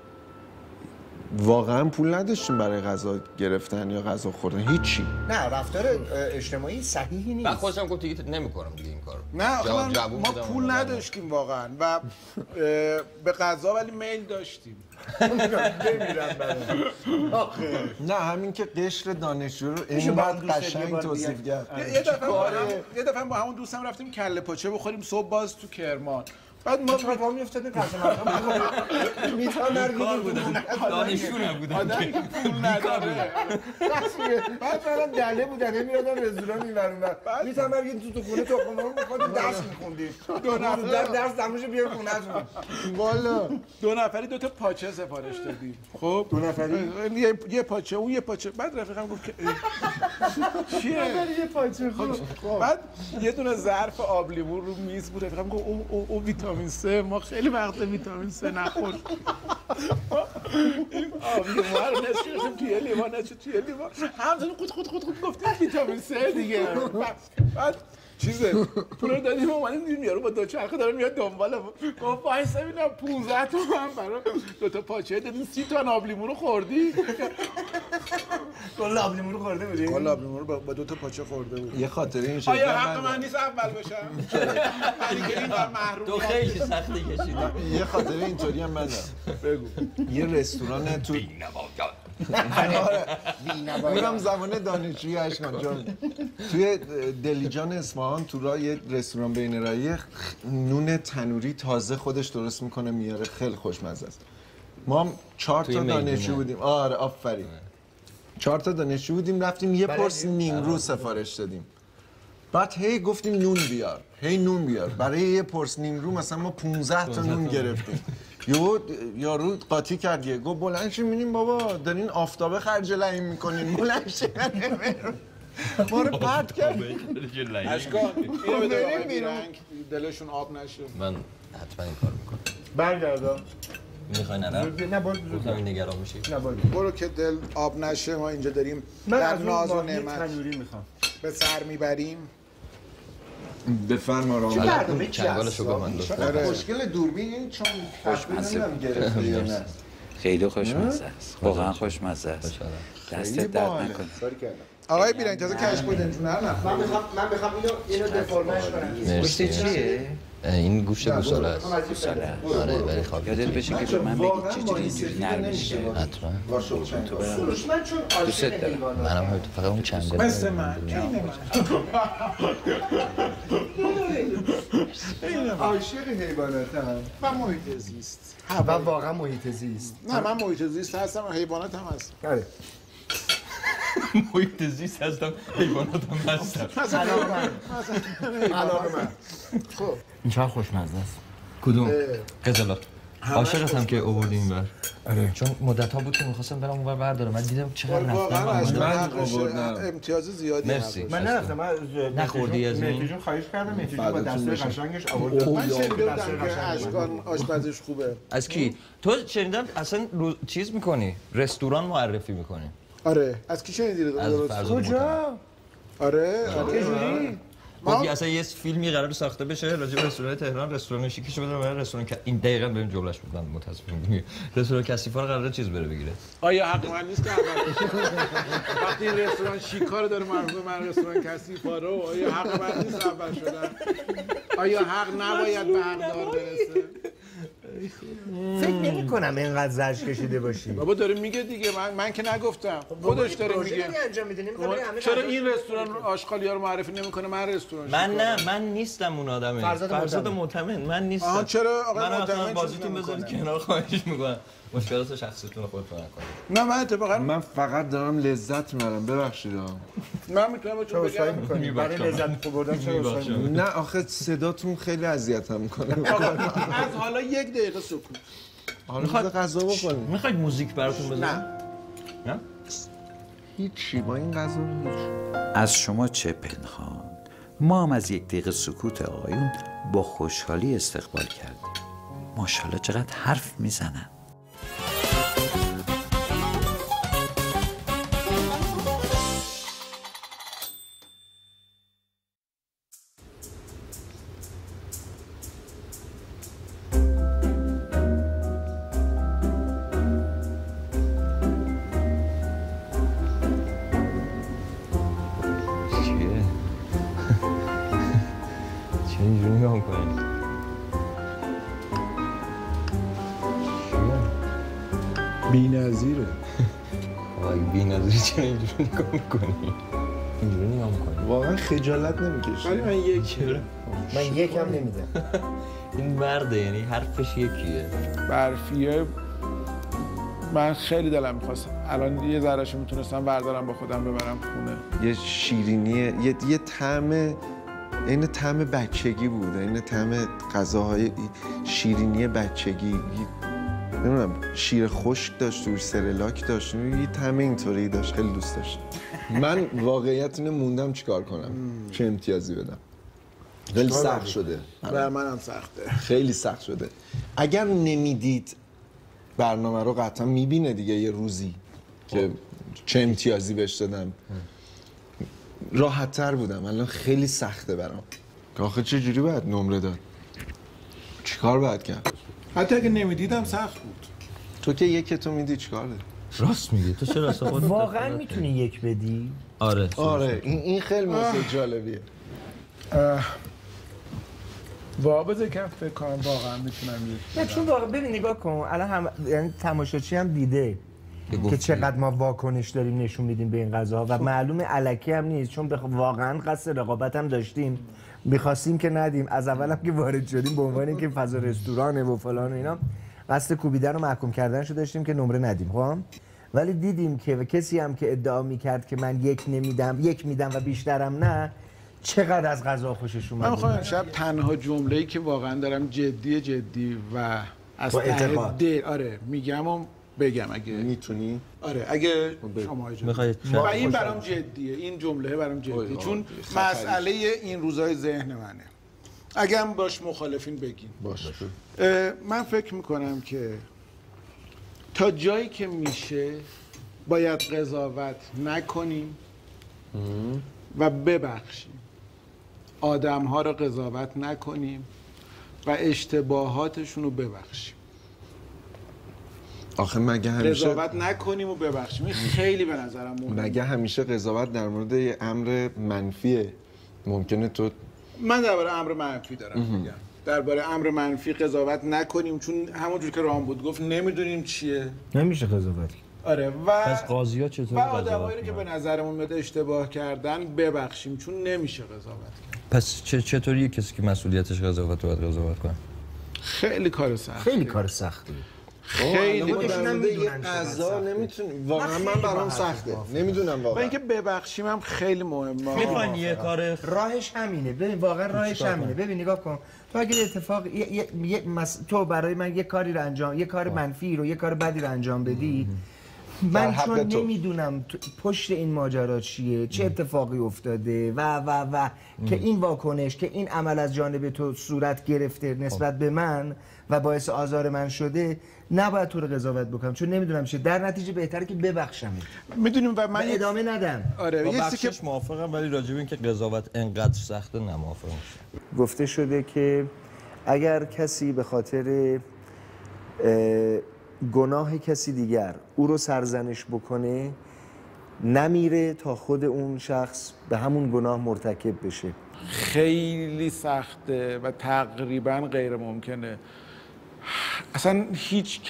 واقعا پول نداشتیم برای غذا گرفتن یا غذا خوردن هیچی. نه رفتار اجتماعی صحیحی نیست. من خودم گفتم دیگه نمی‌کنم دیگه این کارو. نه ما پول نداشتیم واقعا و به غذا ولی میل داشتیم. بمیرم برام. نه همین که قشر دانشجو رو اینقدر قشنگ توصیف کرد. یه دفعه با همون دوستم رفتیم کله پاچه بخوریم صبح باز تو کرمان. بعد ما پا میافتادیم قصد مردم بودن دانشجو نبودن آدمی که پول نداره. بعد من دله بودن نمیادم رستوران اینور میتونم بگید تو خونه تخم‌مرغ می‌خوردیم درس می‌خوندیم. 2 نفر درس تمومش بیار خونه‌تون. والا 2 نفری 2 تا پاچه سفارش دادیم. خب 2 نفری یه پاچه اون یه پاچه. بعد رفیقم گفت که چیه یه پاچه خب بعد یه دونه ظرف آب لیمو رو میز بود. رفیقم گفت او ویتامین C ما خیلی وقت ویتامین C نخورد. آب لیمو رو نشستیم توی لیوان توی لیوان همزمان خود گفتیم ویتامین C دیگه. بعد چیزه پول رو دادیم اومدیم دیدیم یارو با دوچرخه داره میاد دنبالمون. گفت وایسا ببینم 15 تومن برای 2 تا پاچه دادیم 30 تا آب لیمو رو خوردی. کل آب لیمو رو خورده بودی؟ کل آب لیمو رو با 2 تا پاچه خورده بود. یه خاطره این شکلی آیا حق من نیست اول بشم؟ تو خیلی سختی کشیدی. یه خاطره اینطوری هم من دارم. بگو. یه رستوران تو میرم زمان دانشجویی اشکان جان توی دلیجان اصفهان تو راه یه رستوران بین راهی نون تنوری تازه خودش درست میکنه میاره خیلی خوشمزه است. ما هم 4 تا دانشجو بودیم. آره آفرین 4 تا دانشجو بودیم رفتیم یه پرس نیمرو سفارش دادیم. بعد هی گفتیم نون بیار، هی نون بیار. برای یه پرس نیمرو مثلا ما 15 تا نون گرفتیم. یارو قاطی کرد یه گفت بلند شیم ببینیم بابا دارین آفتابه خرج لعیم میکنین، بلند شیم. ما رو پرت کرد. اشکان اینو بده آقای بیرنگ دلشون آب نشه. من حتما این کار میکنم. برگردم. میخوای نرم؟ نه باید گفتم این نگران میشی. نه باید. برو که دل آب نشه. ما اینجا داریم من در از ناز و اون نعمت تنوری میخوام. به سر میبریم. بفرما را. چنگالشو به من لطفا. مشکل دوربین این چون خوشمزه گرفته یا نه؟ خیلی خوشمزه است. واقعا خوشمزه است. دستت درد نکنه. آقای بیرنگ تازه کشف بودن چون نه. من میخوام اینو دفرمش کنم. گوشت چیه؟ این گوشت گوساله است. گوساله. آره ولی خب یادت بشه که به من بگید چجوری اینجوری نرم میشه. حتما. من چون دوست دارم. منم همین فقط اون چنگال. مثل من. عاشق حیواناتم. من محیط زیست. و واقعا محیط زیست. نه من محیط زیست هستم و حیوانات هم هستم. آره. محیط زیست هستم، حیوانات هم هستم. علاقه من. خب این چقدر خوشمزه است. کدوم؟ قزلات. عاشقتم که آوردی اینور. آره. چون مدت‌ها بود که می‌خواستم برم اونور بردارم. من دیدم چقدر واقعا از آوردم. امتیاز زیادی مرسی. من نرفتم. من نخوردی از این؟ مهدی جون خواهش کردم. مهدی جون با دستور قشنگش آورد. من شنیده بودم که اشکان آشپزیش خوبه. از کی؟ تو شنیدم اصلا چیز می‌کنی؟ رستوران معرفی می‌کنی. آره از کی شنیدی؟ از فرزاد کجا؟ آره چجوری؟ گفتی اصلا یه فیلمی قرار ساخته بشه راجع به رستوران تهران، رستوران شیکیشو بده برای رستوران این دقیقاً بهم جملهش بود. من متاسفم. رستوران کثیفا رو قراره چیز بره بگیره. آیا حق من نیست که وقتی این رستوران شیکا رو داره معروف به من رستوران کثیفا رو، آیا حق من نیست اول شدن؟ آیا حق نباید به حقدار برسه؟ فکر نمی‌کنم اینقدر زرش کشیده باشی. بابا داره میگه دیگه من که نگفتم. خودش داره میگه. انجام میدیم. چرا این رستوران آشغالیا رو معرفی نمیکنه؟ من رستوران من نه، من نیستم اون آدمه. فرزاد معتمد. من نیستم. آها چرا آقا معتمد بازیتون بذارید کنار، خواهش می‌کنم. مشکلات شخصیتون رو خودتون نکنید. نه من اتفاقا من فقط دارم لذت میبرم. ببخشید. من میتونم به تو بگم برای لذت بردن چه نه آخه صداتون خیلی اذیتم میکنه. از حالا 1 دقیقه سکوت. حالا غذا بخوریم. میخواید موزیک براتون بذارم؟ نه. هیچی با این غذا هیچ. از شما چه پنهان. ما هم از 1 دقیقه سکوت آقایون با خوشحالی استقبال کردیم. ماشاءالله چقدر حرف میزنن. بی‌نظیره. وای بی‌نظیری چرا اینجوری نگاه می‌کنی؟ اینجوری نگاه می‌کنی. واقعا خجالت نمی‌کشی. ولی من من یکم نمیدم. این مرده، یعنی حرفش یکیه. برفیه من خیلی دلم می‌خواست الان یه ذره‌شو میتونستم بردارم با خودم ببرم خونه. یه شیرینی یه طعم این طعم بچگی بود. این طعم غذاهای شیرینی بچگی. نمیدونم شیر خشک داشت توش، سرلاک داشت، یه طعم اینطوری داشت. خیلی دوست داشتم. من واقعیت اینو موندم چیکار کنم، چه امتیازی بدم. خیلی سخت شده. برای منم سخته. خیلی سخت شده. اگر نمیدید برنامه رو قطعا میبینه دیگه یه روزی که چه امتیازی بهش دادم. راحت تر بودم. الان خیلی سخته برام که آخه چه جوری باید نمره داد، چیکار باید کرد. حتی اگه نمیدیدم سخت بود. تو که یکتو میدی چیکار داری؟ راست میگی. تو چرا اصلا واقعا میتونی 1 بدی؟ آره این خیلی موضوع جالبیه. واقعا بذار فکر کنم واقعا میتونم نه چون واقعا ببین نگاه کن الان هم یعنی تماشاچی هم دیده که چقدر ما واکنش داریم نشون میدیم به این غذاها و معلومه الکی هم نیست، چون واقعا قصد رقابت هم داشتیم، می‌خواستیم که ندیم. از اول هم که وارد شدیم به عنوان اینکه فضا رستورانه و فلان و اینا قصد کوبیدن و محکوم کردنشو داشتیم که نمره ندیم. خب ولی دیدیم که کسی هم که ادعا میکرد که من یک میدم و بیشترم نه، چقدر از غذا خوشش اومد. من میخوام امشب تنها جمله‌ای که واقعا دارم جدی و از ته دل میگم و بگم اگه میتونی. اگه شما اجازه و این برام جدیه، این جمله برام جدیه چون مسئله این روزای ذهن منه. اگه هم باش مخالفین بگین. باشه. من فکر میکنم که تا جایی که میشه باید قضاوت نکنیم و ببخشیم. آدم‌ها رو قضاوت نکنیم و اشتباهاتشون رو ببخشیم. آخه مگه همیشه قضاوت نکنیم و ببخشیم. این خیلی به نظرم مهمه. مگه همیشه قضاوت در مورد یه امر منفیه؟ ممکنه تو من درباره امر منفی دارم میگم. درباره امر منفی قضاوت نکنیم چون همونجور که رام بود گفت نمیدونیم چیه. نمیشه قضاوت. آره و پس قاضی‌ها چطور آدمایی که به نظرمون میاد اشتباه کردن ببخشیم چون نمیشه قضاوت کرد. پس چطوری کسی که مسئولیتش قضاوت باید قضاوت کنه؟ خیلی کار سخته. خیلی کار سخته. خیلی یه قضا نمیتونی واقعا من برام سخته. نمیدونم واقعا. و اینکه ببخشیم هم خیلی مهمه. میخوان یه کار راهش همینه. ببین واقعا راهش همینه. ببین نگاه کن. تو اگه اتفاق تو برای من یه کاری رو انجام، یه کار منفی رو، یه کار بدی رو انجام بدی، من چون نمیدونم پشت این ماجرا چیه، چه اتفاقی افتاده و که این واکنش، که این عمل از جانب تو صورت گرفته نسبت به من و باعث آزار من شده، نباید تو رو قضاوت بکنم چون نمیدونم چیه. در نتیجه بهتره که ببخشم. میدونیم و من ادامه ندم. آره با بخشش موافقم ولی راجع به اینکه قضاوت انقدر سخته نموافقم. گفته شده که اگر کسی به خاطر گناه کسی دیگر او رو سرزنش بکنه، نمیره تا خود اون شخص به همون گناه مرتکب بشه. خیلی سخته و تقریبا غیر ممکنه. اصلا هیچ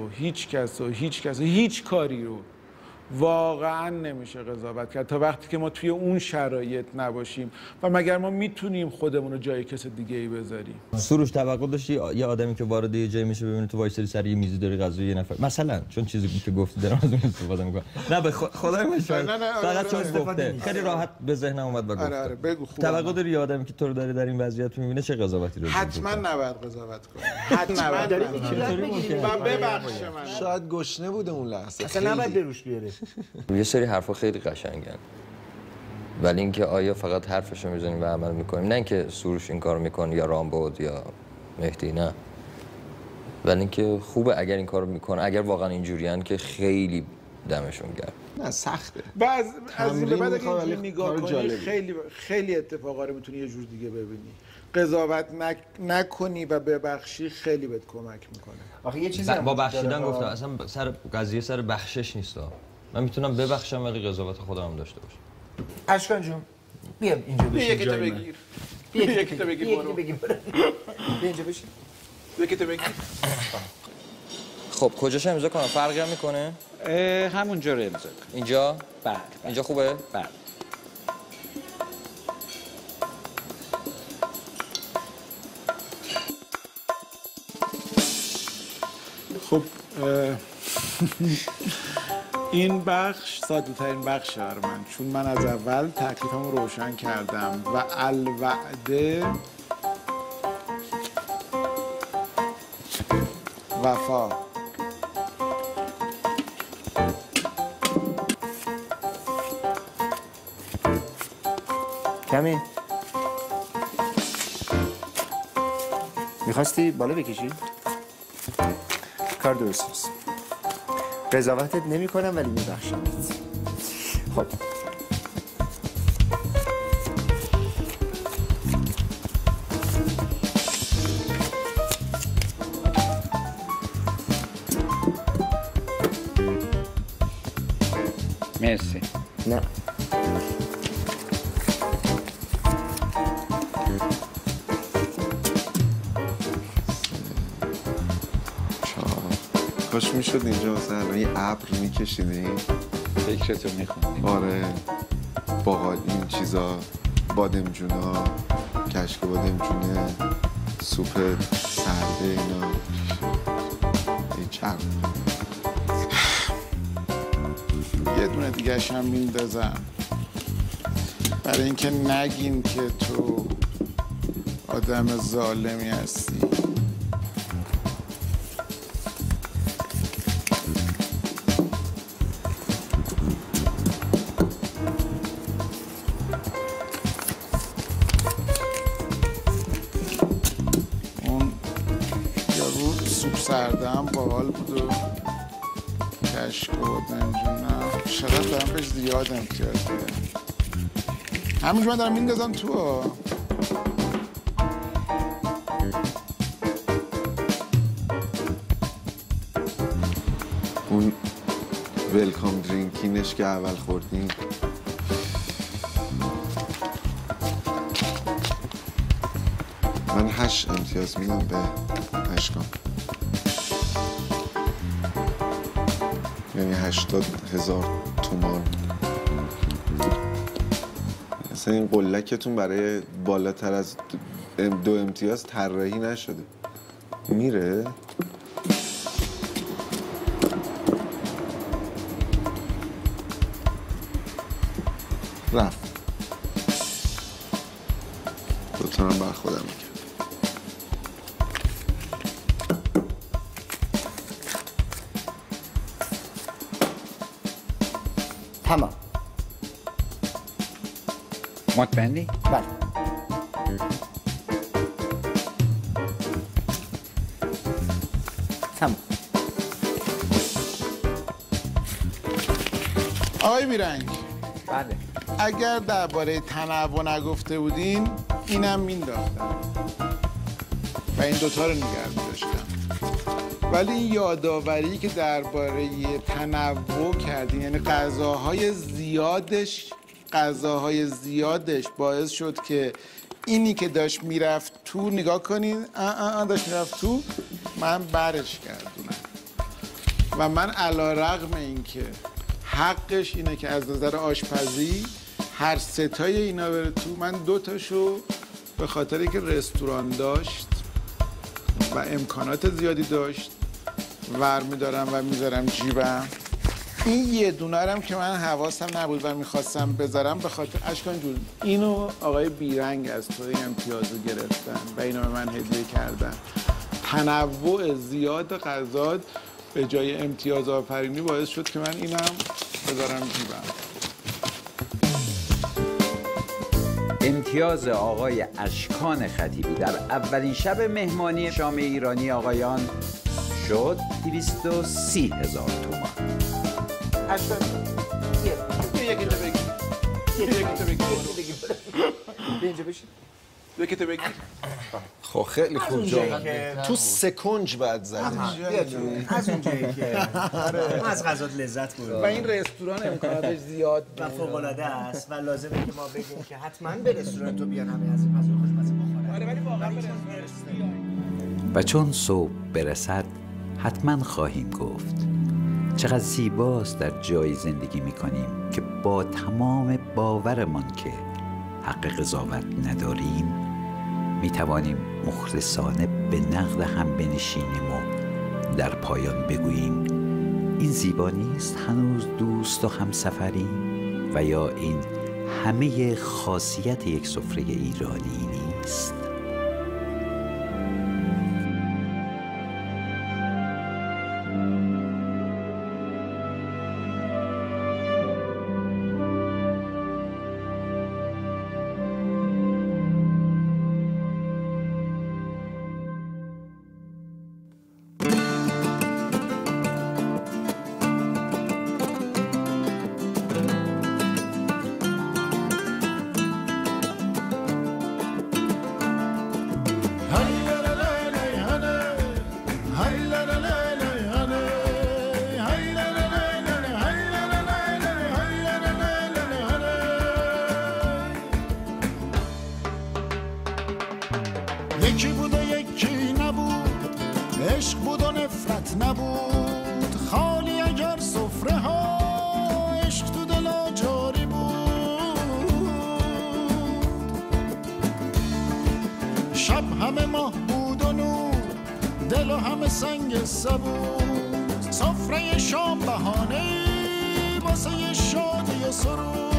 کاری رو واقعا نمیشه قضاوت کرد تا وقتی که ما توی اون شرایط نباشیم. و مگر ما میتونیم خودمون رو جای کس دیگه ای بذاریم؟ سروش توقع داشتی یه آدمی که وارد یه جایی میشه ببینه تو وایسری سر یه میزی داری غذا یه نفر مثلا، چون چیزی که گفتی دارم از اون استفاده میکنم، نه به خدای من فقط چون گفته خیلی راحت به ذهنم اومد و گفتم. آره بگو. توقع داری یه آدمی که تو رو داره در این وضعیت میبینه چه قضاوتی رو حتما نباید قضاوت کنی. حتما ببخش من. شاید گشنه بوده اون لحظه. اصلا نباید بروش بیاره. یه سری حرفا خیلی قشنگن ولی اینکه آیا فقط حرفشو میزنیم و عمل میکنیم، نه اینکه سروش این کارو میکنه یا رامبد یا مهدی، نه، ولی اینکه خوبه اگر این کارو میکنه، اگر واقعا اینجوریان که خیلی دمشون گرم. نه سخته. بعد از این به بعد اگه نگاه کنی خیلی اتفاقا رو میتونی یه جور دیگه ببینی. قضاوت نکنی و ببخشی خیلی بهت کمک میکنه. آخه یه چیزی با بخشیدن گفتم اصلا سر قضیه سر بخشش نیستا. من میتونم ببخشم ولی قضاوت خودم هم داشته باشم. اشکان جون بیا اینجا بشین. یکیتو بگیر. یکیتو بگیر. اینجا بشین. یکیتو بگیر. خب کجاش امضا کنم؟ فرقی هم میکنه؟ همونجا رو امضا کن. اینجا؟ بله. اینجا خوبه؟ بله. خب این بخش ساده ترین بخشه برای من، چون من از اول تکلیفمو روشن کردم و الوعده وفا. کمی میخواستی بالا بکشی؟ کار درست نیست. قضاوتت نمی کنم ولی میبخشم. خب مرسی. نه کاش میشد اینجا مثلا الان یه ابر میکشیدیم فکرتو میخوندیم. آره باقال این چیزا، بادمجونا، کشک بادمجونه، سوپ سرده، اینا این چرم یه دونه دیگه هم میندازم برای اینکه نگین که تو آدم ظالمی هستی. اون یارو سوپ سرده هم باحال بود و کشک و نمیدونم چقدر دارم بهش زیاد امتیاز میدم. همینجور من دارم میندازم تو. اون ویلکام درینکینش که اول خوردیم من 8 امتیاز میدم به اشکان، یعنی 80,000 تومان. اصلا این قلکتون برای بالاتر از 2 امتیاز طراحی نشده. میره؟ رفت. دوتا هم بر خودم میگم. تمام. مطمئنی؟ بله. تمام. آقای بیرنگ، بله. اگر درباره تنوع نگفته بودین اینم مینداختم و این دوتا رو نگه می‌داشتم، ولی این یادآوری که درباره تنوع کردین، یعنی غذاهای زیادش باعث شد که اینی که داشت میرفت تو، نگاه کنین، داشت میرفت تو، من برش گردونم. و من علی‌رغم اینکه حقش اینه که از نظر آشپزی هر ستای اینا بره تو، من 2 تاشو به خاطر اینکه رستوران داشت و امکانات زیادی داشت ور میدارم و میذارم جیبم. این یه دونه هم که من حواسم نبود و میخواستم بذارم به خاطر اشکان جون اینو آقای بیرنگ از تو این امتیازو گرفتن و اینو به من هدیه کردن. تنوع زیاد غذا به جای امتیاز آفرینی باعث شد که من اینم بذارم جیبم. امتیاز آقای اشکان خطیبی در اولین شب مهمانی شام ایرانی آقایان شد 230,000 تومان. اشکان یکی تو بگیر. اینجا بشین. یکی تو بگیر. خب خیلی خوب جا تو سکنج بعد زده. از اونجایی که از غذات لذت بود و این رستوران امکاناتش زیاد و فوق‌العاده است و لازمه که ما بگیم که حتما به رستوران تو بیان همه از این غذا خوشمزه بخورن. آره ولی واقعا و چون صبح برسد حتما خواهیم گفت چقدر زیباست در جایی زندگی میکنیم که با تمام باورمان که حق قضاوت نداریم میتوانیم مخلصانه به نقد هم بنشینیم و در پایان بگوییم این زیبا نیست هنوز دوست و همسفریم، و یا این همه خاصیت یک سفره ایرانی نیست. یکی بود و یکی نبود، عشق بود و نفرت نبود، خالی اگر سفره ها عشق تو دلا جاری بود. شب همه ماه بود و نور، دل و همه سنگ سبود، سفره شام بهانه واسه شادی و سرور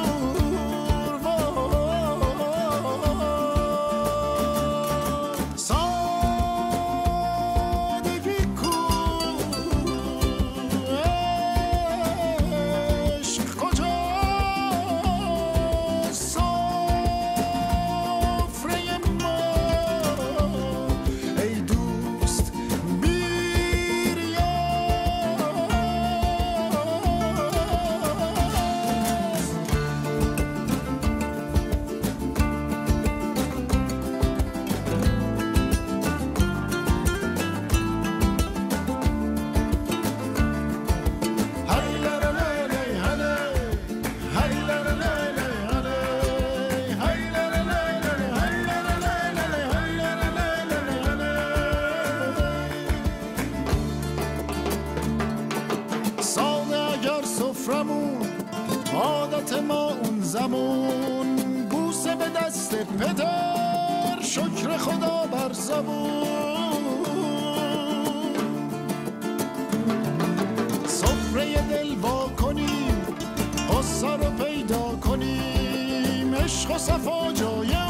عادت ما اون زمان بوسه به دست پدر شکر خدا بر زبون سفره دل وا کنیم قصه رو پیدا کنیم عشق و صفا جای